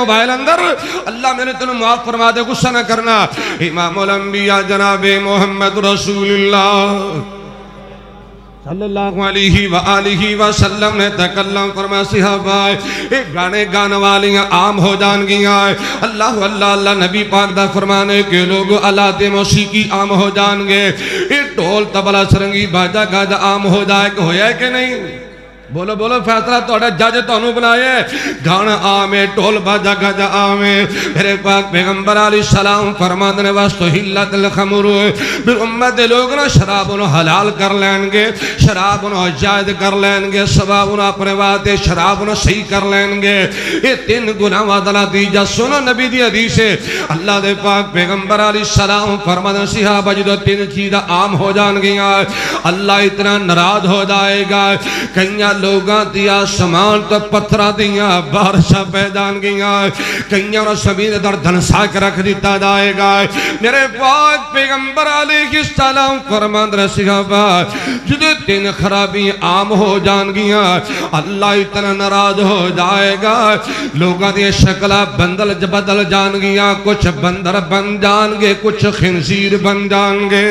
S2: मोबाइल अंदर, अल्लाह मेरे तेन माफ फरमा दे, गुस्सा ना करना। इमामुल अंबिया जनाबे मोहम्मद रसूलुल्लाह सल्लल्लाहु अलैहि व आलिहि वसल्लम ने तकल्लम फरमाया सहाबा एक गाने गाने वालियां आम हो जाएंगियां। अल्लाह अल्लाह अल्लाह नबी पाक दा फरमाने के लोग अलाते मौसीकी आम हो जाएंगे। ये ढोल तबला सरंगी बाजा गाजा आम हो जाएगा, होया कि नहीं? बोलो बोलो, फैसला थोड़ा जज तुहानू बनाया। गाना आमे, ढोल बाजा गाजा आमे। मेरे पाक पैगंबर अलैहिस्सलाम फरमाते ने वास्तो हिल्लतल खमर, फिर उम्मत दे लोग ना शराब नूं हलाल कर लैणगे, शराब नूं जायज़ कर लैणगे, शबाब नूं अपने वास्ते शराब नूं सही कर लैणगे। ये तीन गुनाहां दा नतीजा सुनो नबी दी हदीस है। अल्लाह दे पाक पैगंबर अलैहिस्सलाम फरमाते सहाबा जदों तीन चीज़ां आम हो जाणगियां अल्लाह इतना नाराज हो जाएगा। कईयां लोगों दिया समान तो पत्थर दिया बारिशा पै जाएगियां, कईयां जमीन दर धनसा के रख दिता जाएगा। मेरे पाक पैगंबर अलैहिस्सलाम फरमाते हैं सहाबा जदों तीन खराबी आम हो जाएगियां अल्लाह इतना नाराज हो जाएगा। लोगों दी शक्ल बंदल बदल जाएगियां, कुछ बंदर बन जाएंगे, कुछ खिंजीर बन जाएंगे।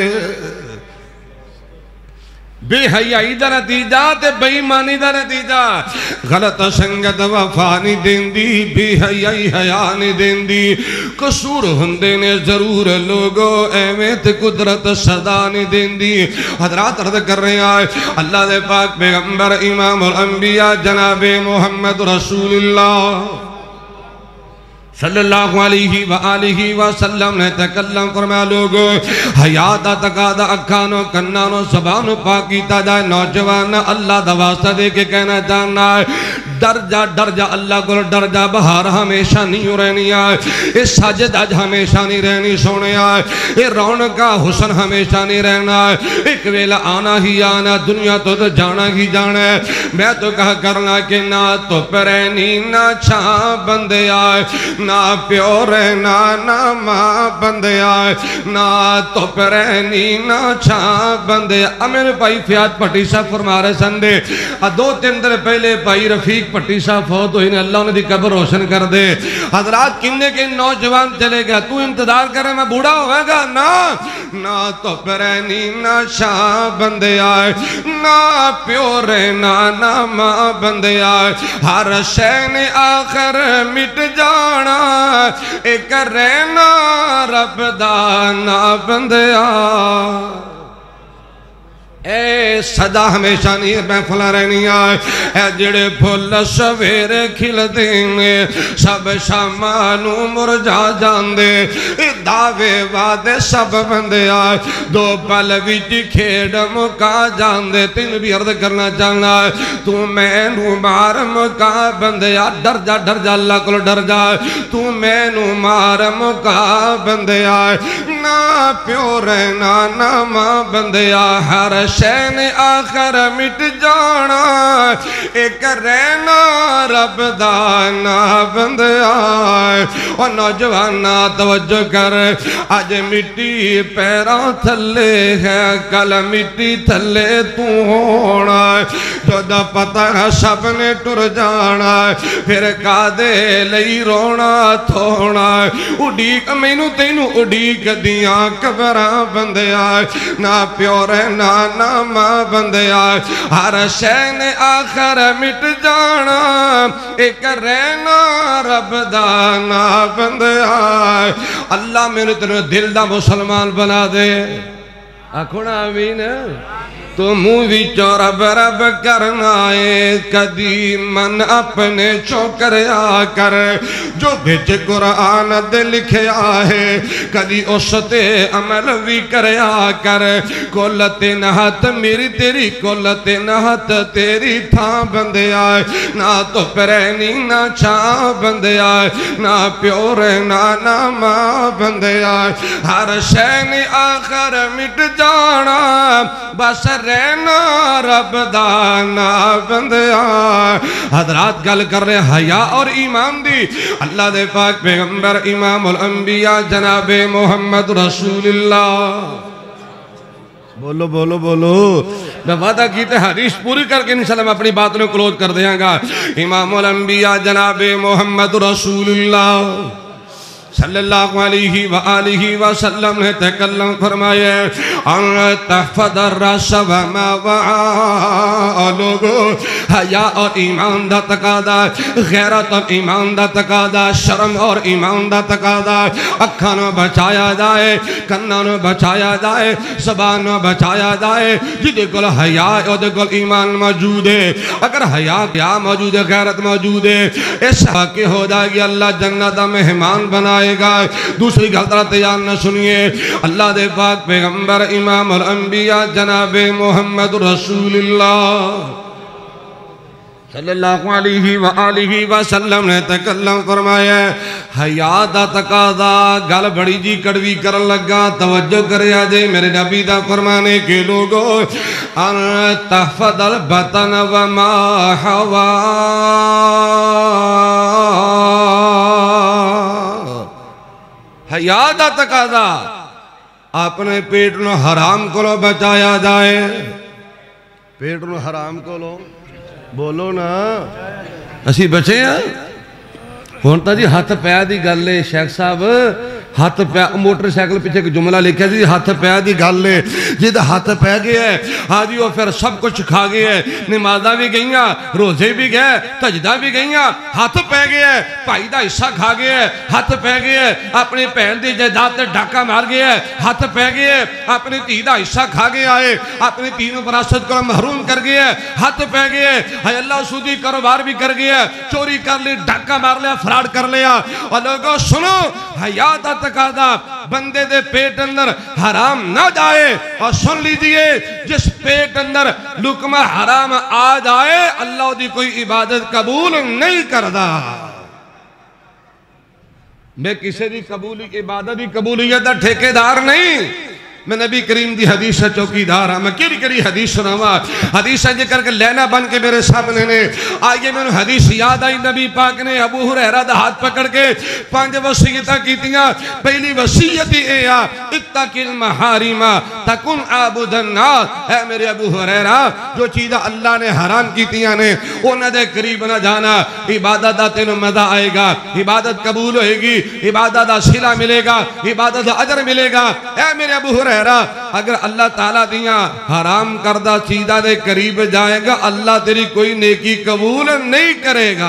S2: बेहयाई का नतीजा ते बेईमानी का नतीजा। गलत संगत वफा नहीं देंदी, बेहयाई हया नहीं देंदी। कसूर हुंदे ने जरूर लोगो, एवें ते कुदरत सदा नहीं देंदी। हजरात अर्ज कर रहे हैं अल्लाह दे पाक पैगंबर इमामुल अंबिया जनाबे मोहम्मद रसूलुल्लाह सल्लल्लाहु अलैहि व आलिहि वसल्लम ने तकल्लम फरमाया लोग हया दा तकादा अखां नो कन्नां नो ज़बान नो पाक कीता जाए। नौजवान अल्लाह दा वास्ता दे के कहना चाहना डर जा डर जा अल्लाह को डर जा। बहार हमेशा नहीं रहनी है, ये साजिद अज हमेशा नहीं रहनी सोने, ये रौनक का हुसन हमेशा नहीं रहना। एक वेला आना ही आना, दुनिया तो, तो जाना ही जाना है। मैं तो कहा करना कि ना धुप रहनी ना छा बंदे आए, ना प्यो रहना ना मां बंदे आए, ना धुप रहनी ना छा बंदे। मेरे भाई फयाद भट्टी साहब फरमा रहे संडे दो तीन दिन पहले भाई रफीक भट्टी साहब फौत हुई ने, अल्लाह उन्हें कब्र रोशन कर दे। हजरात किन्ने के नौजवान चले गया, तू इंतजार करे मैं बूढ़ा होगा ना। ना धुप रहनी ना छा बंदे आए, ना प्यो रहना ना मां बंदे आए। हर शय ने आखिर मिट जाना, एक रहना रब दा ना बंदिया। ए सदा हमेशा नहीं महफल रहनी है। जेड़े फुल सवेरे खिलते ने सब शामा नू मुरझा जाते, दावे वादे सब बंदे आए दो पल विच खेड मुका जाते। तेन भी अर्ज करना चाहना तू मैनू मार मुका बंदे, डर जा डर जा अल्लाह को डर जा। तू मैनू मार मुका बंदे, ना प्यो रहना ना मां बंदे। हर शैन आखर मिट जाना, एक रहना रब दा ना बंदिया। और नौजवाना तवज्जो कर, अज मिट्टी पैरों थले है, कल मिट्टी थले तू होना। जोदा पता है सब ने टुर जाना, फिर कादे लई रोना थोना। उडीक मैनू तेनू उडीक दियां कबरां बंदिया, ना प्यो रहना ना मां बंदिया। हर शय ने आखर मिट जाना, एक रहना रब दा ना बंदिया। अल्लाह मेरे तेरे दिल दा मुसलमान बना दे, आखो ना आमीन। तो मुँह विचों रब रब करना है, कदी मन अपने चौकरिया कर। जो बिच कुरान दे लिखिया है, कदी उस ते अमल भी करया कर। कुल ते नहत मेरी तेरी, कुल ते नहत तेरी थां बंदे आए। ना धुप रहनी ना छा बंदे आए, ना प्यो रहना ना मां बंदे आए। हर शय ने आखर मिट जाना, बस रहना रब दा ना बंदिया। हजरात गल कर रहे हया और ईमान दी। अल्लाह दे पाक पैगंबर इमामुल अंबिया जनाबे मोहम्मद रसूलुल्लाह बोलो बोलो बोलो। मैं वादा की तो हदीस पूरी करके इंशाल्लाह मैं अपनी बात को क्लोज कर देंगा। इमामुल अंबिया जनाबे मोहम्मद रसूलुल्लाह सल्लल्लाहु अलैहि व आलिहि वसल्लम ने तकल्लम फरमाया अन तहफदर रसव लोगो हया और ईमान दा तकादा, गैरत और ईमान दा तकादा, शर्म और ईमान दा तकादा। अखां नूं बचाया जाए, कन्नां नूं बचाया जाए, ज़बान नूं बचाया जाए। जिहदे कोल हया उहदे कोल ईमान मौजूद है। अगर हया क्या मौजूद है, गैरत मौजूद है, इस हक़ हो जाएगी अल्लाह जन्नत दा मेहमान बनाए। दूसरी गल तरह तैयार न सुनिए, अल्लाह दे पाक पैगंबर इमामुल अंबिया जनाबे मोहम्मद रसूलुल्लाह सल्लल्लाहु अलैहि व आलिहि वसल्लम ने तकल्लम फरमाया हया दा तकादा। गल बड़ी जी कड़वी करन लगा, तवज्जो करे जे मेरे नबी दा फरमाने के लोगो अन तहफदल बतन व मा हवा। हया दा तकादा अपने पेट नूं हराम कोलों बचाया जाए। पेट नूं हराम कोलों बोलो ना, असी बचे हैं। हुण तां जी हथ पैर दी गल है शेख साहब, हथ पै मोटरसाइकिल पिछे एक जुमला लिखा जी हथ पैर की गल है। जिद हथ पै गया हाँ जी वो फिर सब कुछ खा गया। नमाजा भी गई, रोजे भी गए, तजदा भी गई, हथ पै गया। भाई का हिस्सा खा गया, हथ पै गया। अपनी भैन की जायदाद से डाका मार गया, हथ पै गया। अपनी धी का हिस्सा खा गया है, अपनी धी को विरासत को महरूम कर गया, हथ पै गया। है अल्लाह सूदी कारोबार भी कर गया, चोरी कर ली, डाका मार लिया, फ्रॉड कर लिया। और लोगों सुनो, हया दा तकादा बंदे दे पेट अंदर हराम ना जाए। और सुन लीजिए, जिस पेट अंदर लुकमा हराम आ जाए अल्लाह दी कोई इबादत कबूल नहीं करदा। मैं किसी की कबूली इबादत की कबूलियत का ठेकेदार नहीं, मैं नबी करीम की हदीस का चौकीदार हाँ। मैं केड़ी केड़ी हदीस सुनावा, हदीस जिक्र के लैना बन के मेरे सामने ने। आइए मैंने हदीस याद आई, नबी पाक ने अबू हुरैरा दा हाथ पकड़ के पांच वसीयतां कीतियां। पहली वसीयत यह आ इत्तकिल महारिमा तकुन आबुदन नास। है मेरे अबू हुरैरा, जो चीज़ां अल्लाह ने हराम कीतियां ने उन्हां दे करीब ना जाना। इबादत दा तेनों मजा आएगा, इबादत कबूल होएगी, इबादत दा सिला मिलेगा, इबादत दा अजर मिलेगा। है मेरे अबू हुरैरा, अगर अल्लाह ताला दियां हराम करदा चीज़ां दे करीब जाएगा अल्लाह तेरी कोई नेकी कबूल नहीं करेगा।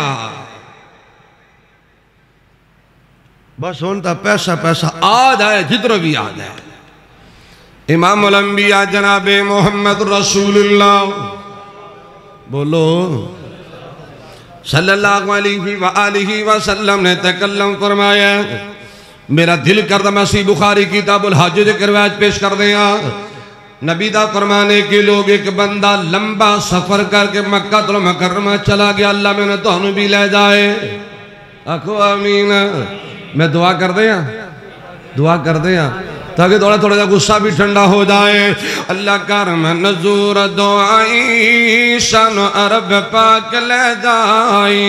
S2: बस हुण तां पैसा पैसा आ जाए, जिधर भी आ जाए। इमामुल अंबिया जनाबे मोहम्मद रसूलुल्लाह बोलो सल्लल्लाहु अलैहि व आलिहि वसल्लम ने तकल्लम फरमाया। मेरा दिल करदा मैं सी बुखारी किताबुल हज दे रिवायत पेश कर दिया। नबी दा फरमाने के लोग एक बंदा लंबा सफर करके मक्का तो मुकर्रमा चला गया, अल्लाह मैंने तुहानू भी ले जाए। आखो आमीन। मैं दुआ कर दे दुआ कर दे ताकि थोड़ा थोड़ा सा गुस्सा भी ठंडा हो जाए। अल्लाह कर मंजूर दुआई शन अरब पाक ले जाई।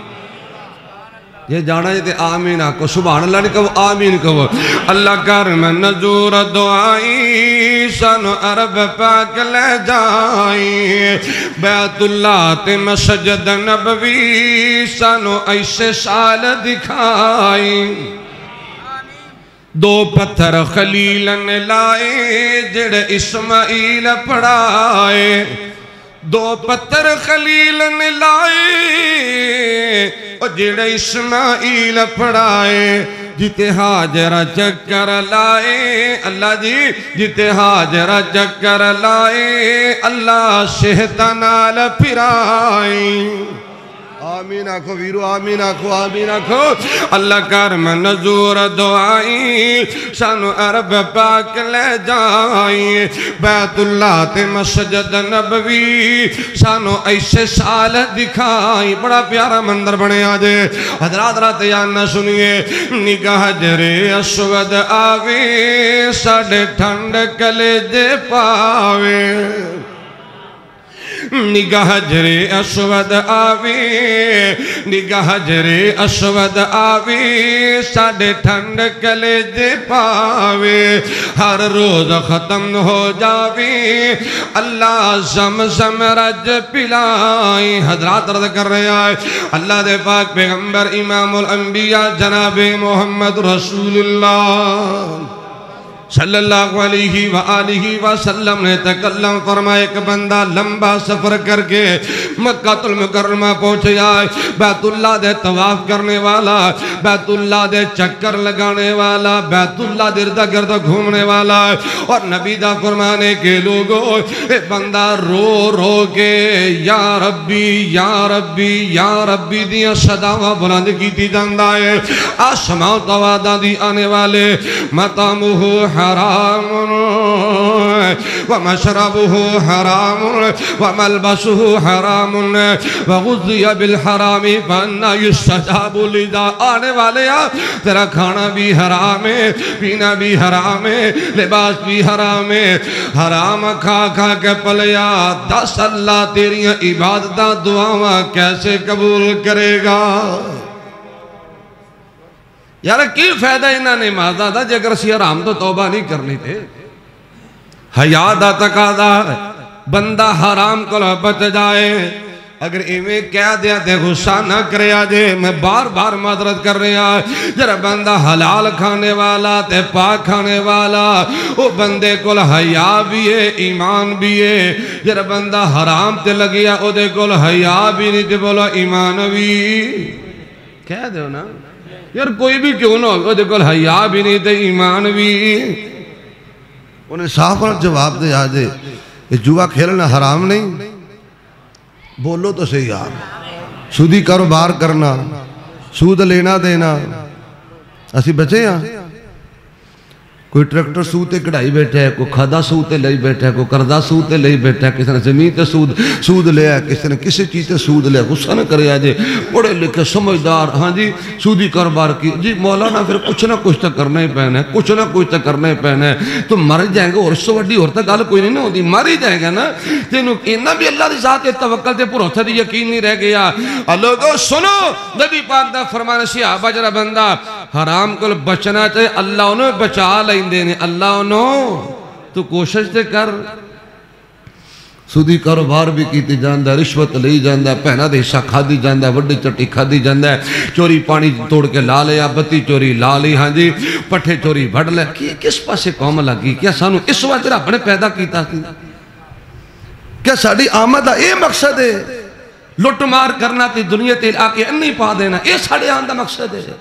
S2: ये जाना है तो आमीन आको, सुभान अल्लाह नहीं कहो, आमीन कहो। अल्लाह कर मंजूर दुआई सन अरब पाक ले जाई। बैतुल्लाह ते मस्जिद नबवी सानू ऐसे साल दिखाई। दो पत्थर खलील ने लाए जेड़े इस्माइल पढ़ाए। दो पत्थर खलील ने लाए और जेड़े इस्माइल पढ़ाए। जिते हाजरा चक्कर लाए अल्लाह जी, जिते हाजरा चक्कर लाए अल्लाह सेहता नाल फिराए। आमीन आखो वीरो, आमीन आखो, आमीन आखो। अल्लाह कर मंजूर दुआई सानू अरब पाक ले जाई। बैतुल्लाह ते मस्जिद नबवी सानू ऐसे साल दिखाई। बड़ा प्यारा मंदिर बनया जे। हजरात रात यान न सुनिए, निगाह जरे अस्वद आवे साडे ठंड कलेजे पावे। निगाह जरे अस्वद आवी, निगाह जरे अस्वद आवी, साढ़े ठंड कलेजे पावे, हर रोज खत्म हो जावी, अल्लाह ज़म-ज़म रज पिलाई। हज़रात अर्ज़ कर रहे हैं अल्लाह दे पाक पैगंबर इमामुल अंबिया जनाबे मोहम्मद रसूलुल्लाह सल्लल्लाहु अलैहि व आलिहि वसल्लम ने तकल्लम फरमाया, एक बंदा लंबा सफर करके मक्कातुल मुकर्रमा पहुंचा, बैतुल्लाह दे तवाफ करने वाला, बैतुल्लाह दे चक्कर लगाने वाला, बैतुल्लाह दे इर्द गिर्द घूमने वाला, और नबी दा फरमाने के लोगों ए बंदा रो रो के या रब्बी या रब्बी या रब्बी दियां सदावां बुलंद कीती जांदा है। आसमां तवादा दी आने वाले मतामुहु हरामुन व मशरबुहु हरामुन व मलबसुहु हरामुन व गुज़िया बिल हरामी फन्ना युस्तजाबु लिदा। आने वाले आ तेरा खाना भी हराम है, पीना भी हराम है, लिबास भी हराम है, हराम खा खा के पलिया, दस अल्लाह तेरियां इबादतां दुआवां कैसे कबूल करेगा। यार की फायदा इन्होंने नमाज़ां दा जेकर असीं हराम तो तौबा नहीं करनी। थे हया दा तकादा बंदा हराम को बच जाए। अगर इवें कह दिया तो गुस्सा ना करे जे, मैं बार बार माजरत कर रहा। जरा बंदा हलाल खाने वाला ते पाक खाने वाला, वो बंदे को हया भी है ईमान भी है। जरा बंदा हराम ते लगिया ओदे कोल हया भी नहीं ते बोलो ईमान भी। कह दो ना यार कोई भी क्यों ना हो कोल हया भी नहीं तो ईमान भी।
S3: उन्हें साफ और जवाब दे आज ये जुआ खेलना हराम नहीं। बोलो तो सही यार, सूदी कारोबार करना, सूद लेना देना, असी बचे हाँ। कोई ट्रैक्टर सूद ते कढ़ाई बैठा है, कोई खादा सूद ते ले बैठा है, कोई करदा सूद ते ले बैठा है, किसी ने जमीन ते सूद सूद लिया, किसी ने किसी चीज़ ते सूद लिया। गुस्सा न करे आज पढ़े लिखे समझदार, हाँ जी सूदी कारोबार की जी मौलाना फिर कुछ ना कुछ तो करना ही पैना है, कुछ ना कुछ तो करना ही पैना है। तो मर जाएंगे और इससे वड्डी और तो गल कोई नहीं ना होती, मर ही जाएगा ना। तेन इन्ना भी अल्लाह की जात तवक्कल ते भरोसे दी यकीन नहीं रह गया। लोगो सुनो नबी पाक दा फरमान सहाबा जरा बंदा हराम को बचना चाहिए, अल्लाह उन्हें बचा लेंदे ने। अल्लाह उन्हों तू कोशिश ते कर। सूदी कारोबार भी की जाता, रिश्वत ली जाता, भैनों का हिस्सा खाधी जाता, वड्डी चट्टी खाधी जाता, चोरी पानी तोड़ के ला लिया, बत्ती चोरी ला ली, हाँ जी पट्ठे चोरी वड़ लिया। कि किस पासे कौम लगी? क्या सानू इस वास्ते रब ने पैदा किया? क्या साड़ी आमद का यह मकसद है लुट मार करना ते दुनिया ते आके अन्नी पा देना? यह साढ़े आने का मकसद है।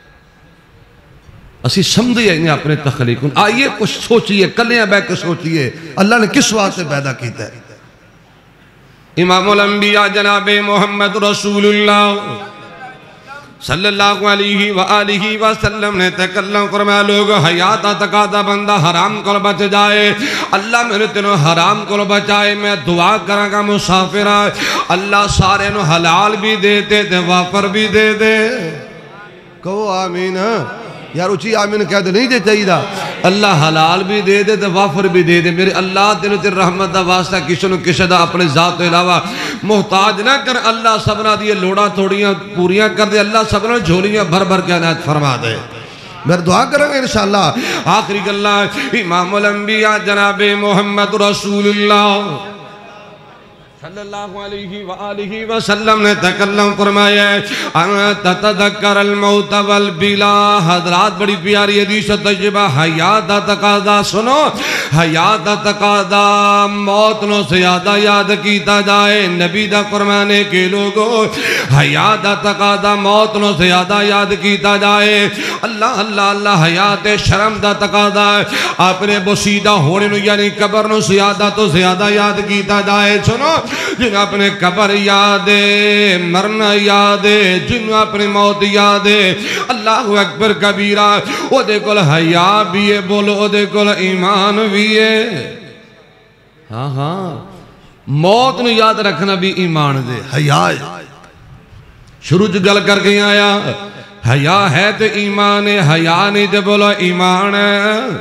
S3: असी समझे नहीं अपने तखलीक। आइए कुछ सोचिए, कलियां बह के सोचिए अल्लाह ने किस वास्ते पैदा किया है। इमामुल अंबिया जनाबे मोहम्मद रसूलुल्लाह सल्लल्लाहु अलैहि व आलिहि वसल्लम ने तकल्लम फरमाया, लोग हयात तकादा बंदा हराम को बच जाए। अल्लाह मेरे तेनों हराम को बचाए। मैं दुआ करांगा मुसाफिरा अल्लाह सारे नु हलाल भी दे दे ते वाफर भी दे दे। कहो आमीन यार, उची आमीन कह दे नहीं दे चाहिए। अल्लाह हलाल भी दे दे तो वाफर भी दे दे। मेरे अल्लाह तेन तेरे रहमत का वास्ता किसी न किसी का अपने जात तो इलावा मोहताज ना कर। अल्लाह सबना दी लोड़ा थोड़ियां पूरियां कर दे। अल्लाह सबना झोलियां भर भर के अनायत फरमा दे। मैं दुआ करेंगे इंशाअल्लाह। आखिरी गल्ला इमामुल अंबिया जनाबे मोहम्मद रसूलुल्लाह सल्लल्लाहु अलैहि व आलिहि वसल्लम ने तकल्लम फरमाया, ततज़क्करल मौत वल बिला। हज़रात बड़ी प्यारी हदीस तज्जिबा हयात तकादा। सुनो हयात तकादा मौत नो ज़्यादा याद कीता जाए। नबी दा फरमाने के लोगो हयात तकादा मौत नो ज़्यादा याद कीता जाए। अल्लाह अल्लाह अल्लाह हयात शर्म दा तकादा अपने बसीदा होने नु यानी कब्र नु ज़्यादा तो ज़्यादा याद कीता जाए। सुनो जिन अपने कबर याद है, मरना याद है, जिन अपनी मौत याद है, अल्लाह अकबर कबीरा। ओदे कोल हया भी है, बोलो ओदे कोल ईमान भी है। हाँ हाँ मौत नु याद रखना भी ईमान दे हया। शुरू च गल करके आया हया है तो ईमान है, हया नहीं तो बोलो ईमान है।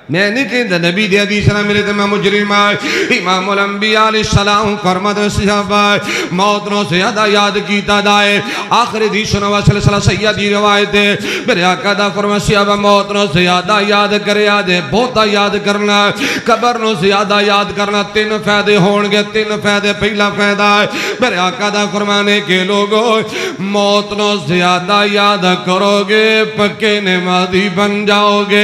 S3: मैं नहीं कहता नबी दे हदीस ना मेरे ते मैं मुजरिम है। इमामुल अंबिया अलैहिस्सलाम फरमाते सहाबा मौत नो ज़्यादा याद कीता जाए। आखिरी हदीस नवा सिलसिला सैयदी रिवायत है मेरे आका दा फरमाया सहाबा मौत नो ज़्यादा याद करया जे बहुता याद करना कब्र नो ज़्यादा याद करना। तीन फायदे होंगे तीन फायदे। पहला फायदा मेरे आका दा फरमाने के लोगो मौत नो ज़्यादा याद करोगे पक्के नमाज़ी बन जाओगे।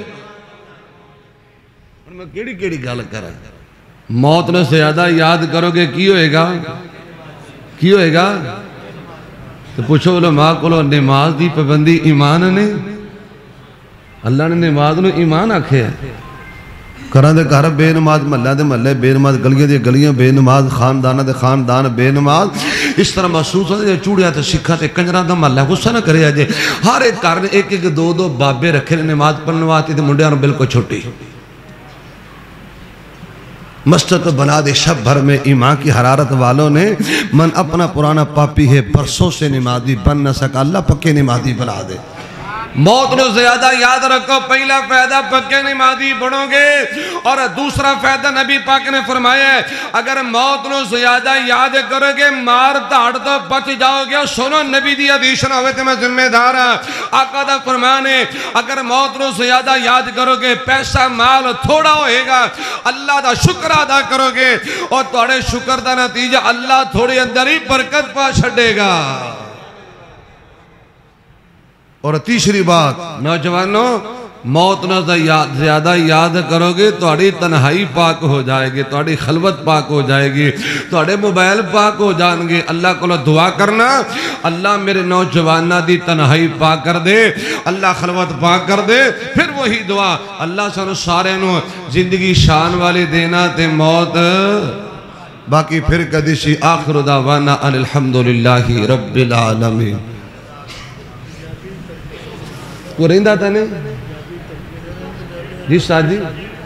S3: मैं केड़ी केड़ी गल करा मौत ने ज्यादा याद करोगे की होएगा की होएगा तो पूछो बोलो मां को नमाज की पाबंदी ईमान ने अल्लाह ने नमाज नूं ईमान आखे घर के घर बेनमाज महल्ले के महल्ले बेनमाज गलियां दी गलियां बेनमाज खानदाना के खानदान बेनमाज। इस तरह महसूस होता चूड़िया तो सिखा तो कंजर का महल्ला गुस्सा ना करे जे हर एक घर ने एक एक दो दो बाबे रखे ने नमाज पढ़ने वास्ते मुंडिया बिल्कुल छोटी मस्जिद तो बना दे। शब भर में ईमान की हरारत वालों ने मन अपना पुराना पापी है बरसों से नमाजी बन न सका अल्लाह पक्के नमाजी बना दे। मौत को ज्यादा याद रखो। पहला फायदा पक्के नमाजी बनोगे और दूसरा फायदा नबी पाक ने फरमाया अगर मौत को ज्यादा याद करोगे मार धाड़ तो बच जाओगे। सुनो नबी दी हदीस ना होवे ते मैं जिम्मेदार हां। आका दा फरमान है अगर मौत को ज्यादा याद करोगे पैसा माल थोड़ा होएगा अल्लाह दा शुक्र अदा करोगे और तुहाडे शुक्र दा नतीजा अल्लाह थोड़े अंदर ही बरकत पा छड़ेगा। और तीसरी बात नौजवानों मौत न याद ज्यादा याद करोगे थोड़ी तन्हाई पाक हो जाएगी थोड़ी खलवत पाक हो जाएगी थोड़े मोबाइल पाक हो जाएंगे। अल्लाह को दुआ करना अल्लाह मेरे नौजवाना दी तन्हाई पाक कर दे अल्लाह खलवत पाक कर दे। फिर वही दुआ अल्लाह सानू सारे नू जिंदगी शान वाली देना ते मौत बाकी फिर कदी सी आखिर दावाना अल्हम्दुलिल्लाहि रब्बिल आलमीन। वो रहिंदा था नहीं जी साजी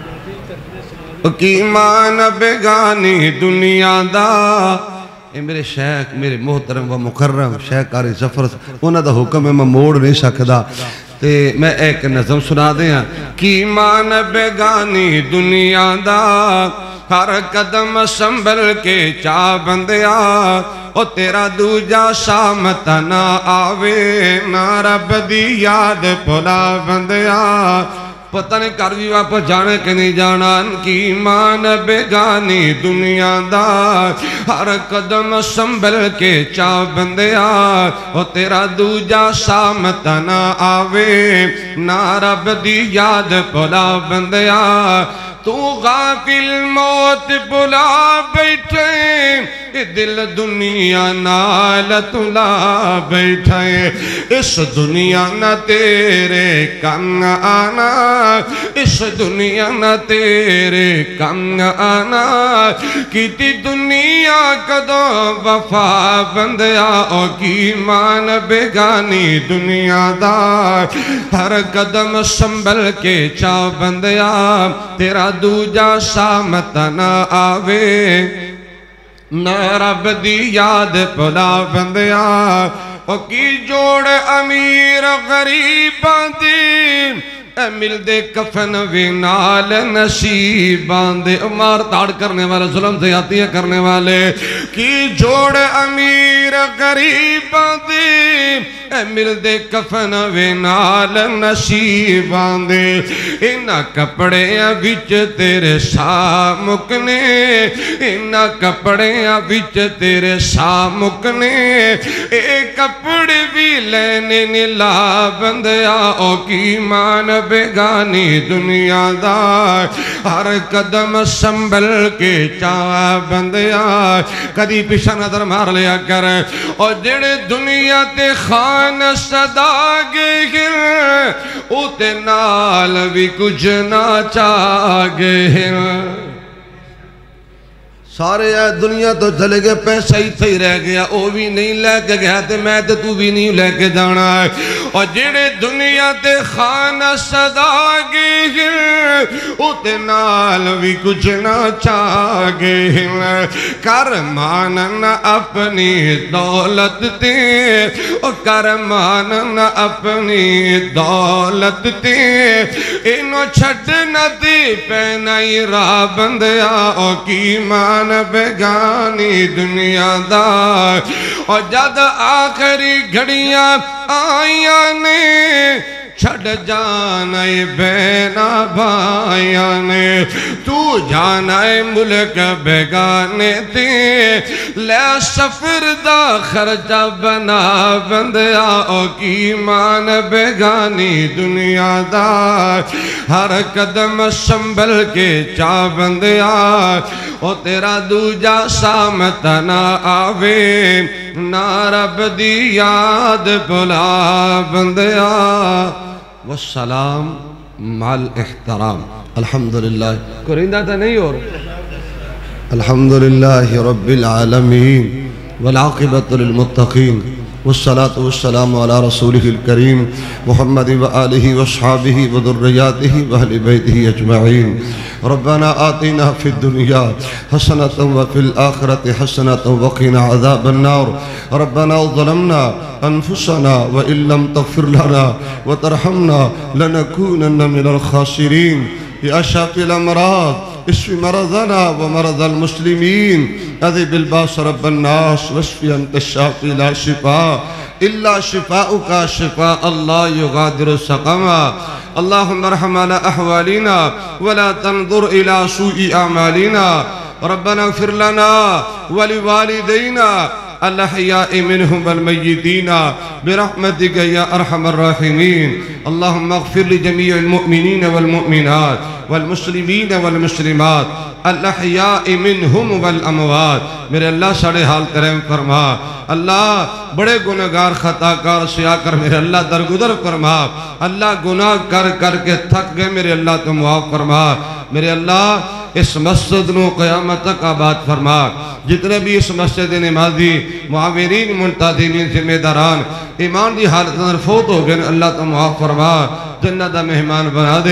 S3: की मान बेगानी दुनिया दा ये मेरे शेख मेरे मोहतरम व मुकर्रम शेख कारी जफर उन्हों का हुक्म है मैं मोड़ नहीं सकता ते मैं एक नज़म सुना दिया की मान बेगानी दुनिया दा हर कदम संभल के चा बंदिया ओ तेरा दूजा शामत ना आवे ना रब दी याद भुला बंदिया। पता नहीं घर भी वापस जाने के नहीं जाना की मान बेगानी दुनिया दा हर कदम संभल के चा बंदिया ओ तेरा दूजा शामत ना आवे ना रब दी याद भुला बंदिया। तू गाफिल मौत बुला बैठे दिल दुनिया नाल तुला बैठे इस दुनिया न तेरे कम आना इस दुनिया न तेरे कम आना किती दुनिया कदों वफा बंदिया ओ की मान बेगानी दुनिया दा हर कदम संभल के चा बंदिया तेरा दूजा शामत न आवे न रब दी याद भुला बंदिया। ओ की जोड़ अमीर गरीबां दी मिलदे कफन भी नाल नसीबां दे। मार ताड़ करने वाले जुल्म ज़्यादतियां करने वाले की जोड़ अमीर गरीबां दी मिलदे कफन वे नाल नसीबां दे। इन्हां कपड़ियां विच तेरे सा मुकने इन्हां कपड़ियां विच तेरे सा मुकने ए कपड़े भी लेने नीला बंदिया ओ की मान बेगानी दुनिया दा हर कदम संभल के चा बंदिया। कदी पिछा नजर मार लिया कर और जेड़े दुनिया ते खान सदा गए उते नाल भी कुछ ना चा गए। सारे है दुनिया तो चले गए, पैसा ही सही रह गया, वो भी नहीं लैके गया तो मैं तो तू भी नहीं लैके जाना है। और जेड़े दुनिया ते खाना सदा गए उते नाल भी कुछ ना चागे। कर मानन अपनी दौलत ते, ओ कर मानन अपनी दौलत ते, इनो छड़ न दे पैना ही राह बंदया ओ की मान बेगानी दुनिया दा। और जद आखिरी घड़ियां आईया ने छड़ जाना बहना भाइया ने, तू जाना मुल्क बेगाने ते, ले सफर दा खर्चा बना बंदया ओ की मान बेगानी दुनिया दा। हर कदम संभल के चा बंदया, ओ तेरा दूजा सामत ना आवे, ना रब दी याद भुला बंदया। वस्सलाम माल इहतराम। अल्हम्दुलिल्लाह कोरिंदा तो नहीं और अल्हम्दुलिल्लाह रब्बिल आलमीन वल आक़िबतु लिल मुत्तक़ीन वस्सलातु वस्सलामु अला रसूलिहिल करीम मुहम्मद व आलिहि व अस्हाबिहि व दुर्रिय्यातिहि व अहलि बैतिहि अजमईन। रब्बना आतिना फिद दुनिया हसनतन व फिल आखिरति हसनतन व क़िना अज़ाबन नार। रब्बना ज़लमना अनफुसना व इल्लम तग़फिर लना व तरहमना लनकूनन्न मिनल ख़ासिरीन। या शाफ़िल अमराद इश्फ़ि मरज़ना व मरज़ल मुस्लिमीन, अज़िबिल बास रब्बन नास वश्फ़ि अंत शाफ़ी ला शिफ़ा इल्ला शिफ़ाउका शिफ़ा अल्लाह युगादिरु सक़मा। अल्लाहुम्मा अर्हम अला अहवालिना वला तंज़ुर इला सूइ अमालिना। रब्बना इग़फ़िर लना व लिवालिदैना अल-अहयाइ मिनहुम वल मय्यितीना बिरहमतिका या अरहमर राहिमीन। अल्लाहुम्मा इग़फ़िर लिजमीइल मुअमिनीन वल मुअमिनात वल मुस्लिमीन वल मुस्लिमात अल-अहयाइ मिनहुम वल अमवात। मेरे अल्लाह साढ़े हाल करम फरमा। अल्लाह बड़े गुनहगार खताकार से आकर मेरे अल्लाह दरगुदर फरमा। अल्लाह गुनाह कर कर के थक गए, मेरे अल्लाह तो मुआफ़ फरमा। मेरे अल्लाह इस मस्जिद को क़यामत तक आबाद फरमा। जितने भी इस मस्जिद नमाजी मुआविरीन मुंतज़िमीन जिम्मेदारान ईमान की हालत अंदर फौत हो गए, अल्लाह तो मुआफ़ फरमा, जन्नत का मेहमान बना दे।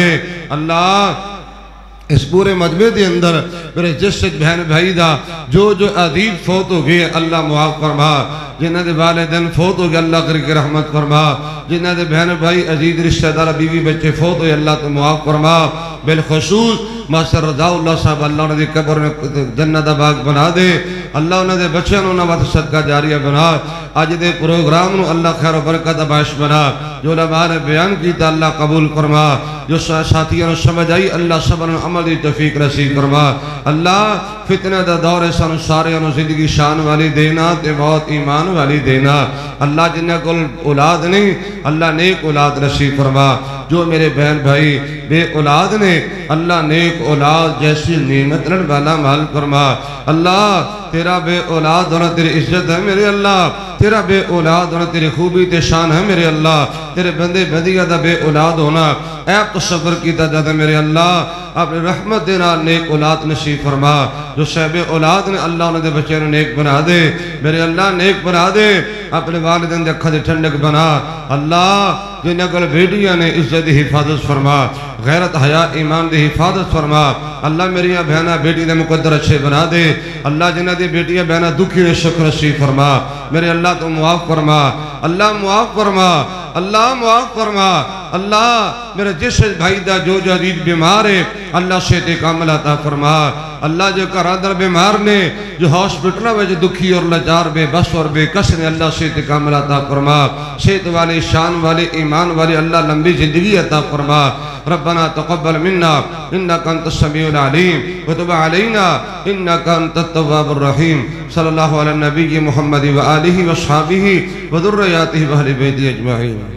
S3: अल्लाह इस पूरे मजमे के अंदर मेरे जिस बहन भाई का जो जो अजीज फौत हो गए अल्लाह मुआफ़ फरमा। जिन्हों के वालिदैन फौत हो गए अल्लाह करके रहमत फरमा। जिन्हों के बहन भाई अजीज रिश्तेदार बीवी बच्चे फौत हुए अल्लाह तो मुआफ़ फरमा। बिलखसूस मास्टर रज़ाउल्लाह साहब अल्लाह उन्होंने कब्र में जन्नत का बाग बना दे। अल्लाह उन्होंने बच्चों को उन्होंने वास्ते सदका जारिया बना। अज के प्रोग्राम को अल्लाह खैर बरकत बाश बना। जो उलमा ने बयान किया अल्लाह कबूल फरमा। जो साथियों समझ आई अल्लाह सबन अमल की तौफीक नसीब फरमा। अल्लाह फितने का दौर है, सानू सारियां नू जिंदगी शान वाली देना ते मौत ईमान वाली देना। अल्लाह जिन्हें कोल औलाद नहीं अल्लाह नेक औलाद नसीब फरमा। जो मेरे बहन भाई बे औलाद ने अल्लाह नेक औलाद जैसी नेमत वाला माल फरमा। अल्लाह तेरा बे औलाद होना तेरी इज्जत है मेरे अल्लाह। तेरा बे औलाद होना तेरी खूबी ते शान है मेरे अल्लाह। तेरे बंदे बंदिया का बे औलाद होना ऐप तो सब्र किया जाता मेरे अल्लाह। अपनी रहमत दे नाल नेक औलाद नसीब फरमा। जो साहबे औलाद ने अल्लाह उन्होंने बच्चों ने नेक बना दे मेरे अल्लाह, नेक बना दे। अपने वालिदैन दे अखां दी ठंडक बना। अल्लाह जिन्हां कोल बेटियां ने इज्जत दी हिफाजत फरमा, गैरत हया ईमान दी हिफाजत फरमा। अल्लाह मेरिया बहना बेटी दे मुकद्दर अच्छे बना दे। अल्लाह जिन्हां दी बेटियां बहना दुखी ने शुक्र नसीब फरमा मेरे अल्लाह तो मुआफ़ फरमा। अल्लाह मुआफ़ फरमा, अल्लाह मुआफ़ फरमा। अल्लाह मेरे जिस भाई दा जो जो अजीज बीमार है अल्लाह सेहत कामिल अता फरमा। अल्लाह जो घर अंदर बीमार ने जो हॉस्पिटलों में दुखी और लाचार बेबस और बेकस ने अल्लाह सेहत कामिल अता फरमा। सेहत वाले शान वाले ईमान वाले अल्लाह लंबी जिंदगी अता फरमा। रब्बना तक़ब्बल मिन्ना इन्नका अंतस समीउल अलीम व तुब अलैना इन्नका अंतत तव्वाबुर रहीम। सल्लल्लाहु अला नबी मुहम्मद व आलिहि व अस्हाबिहि व दुर्रिय्यातिहि व अहलि बैतिहि अजमईन।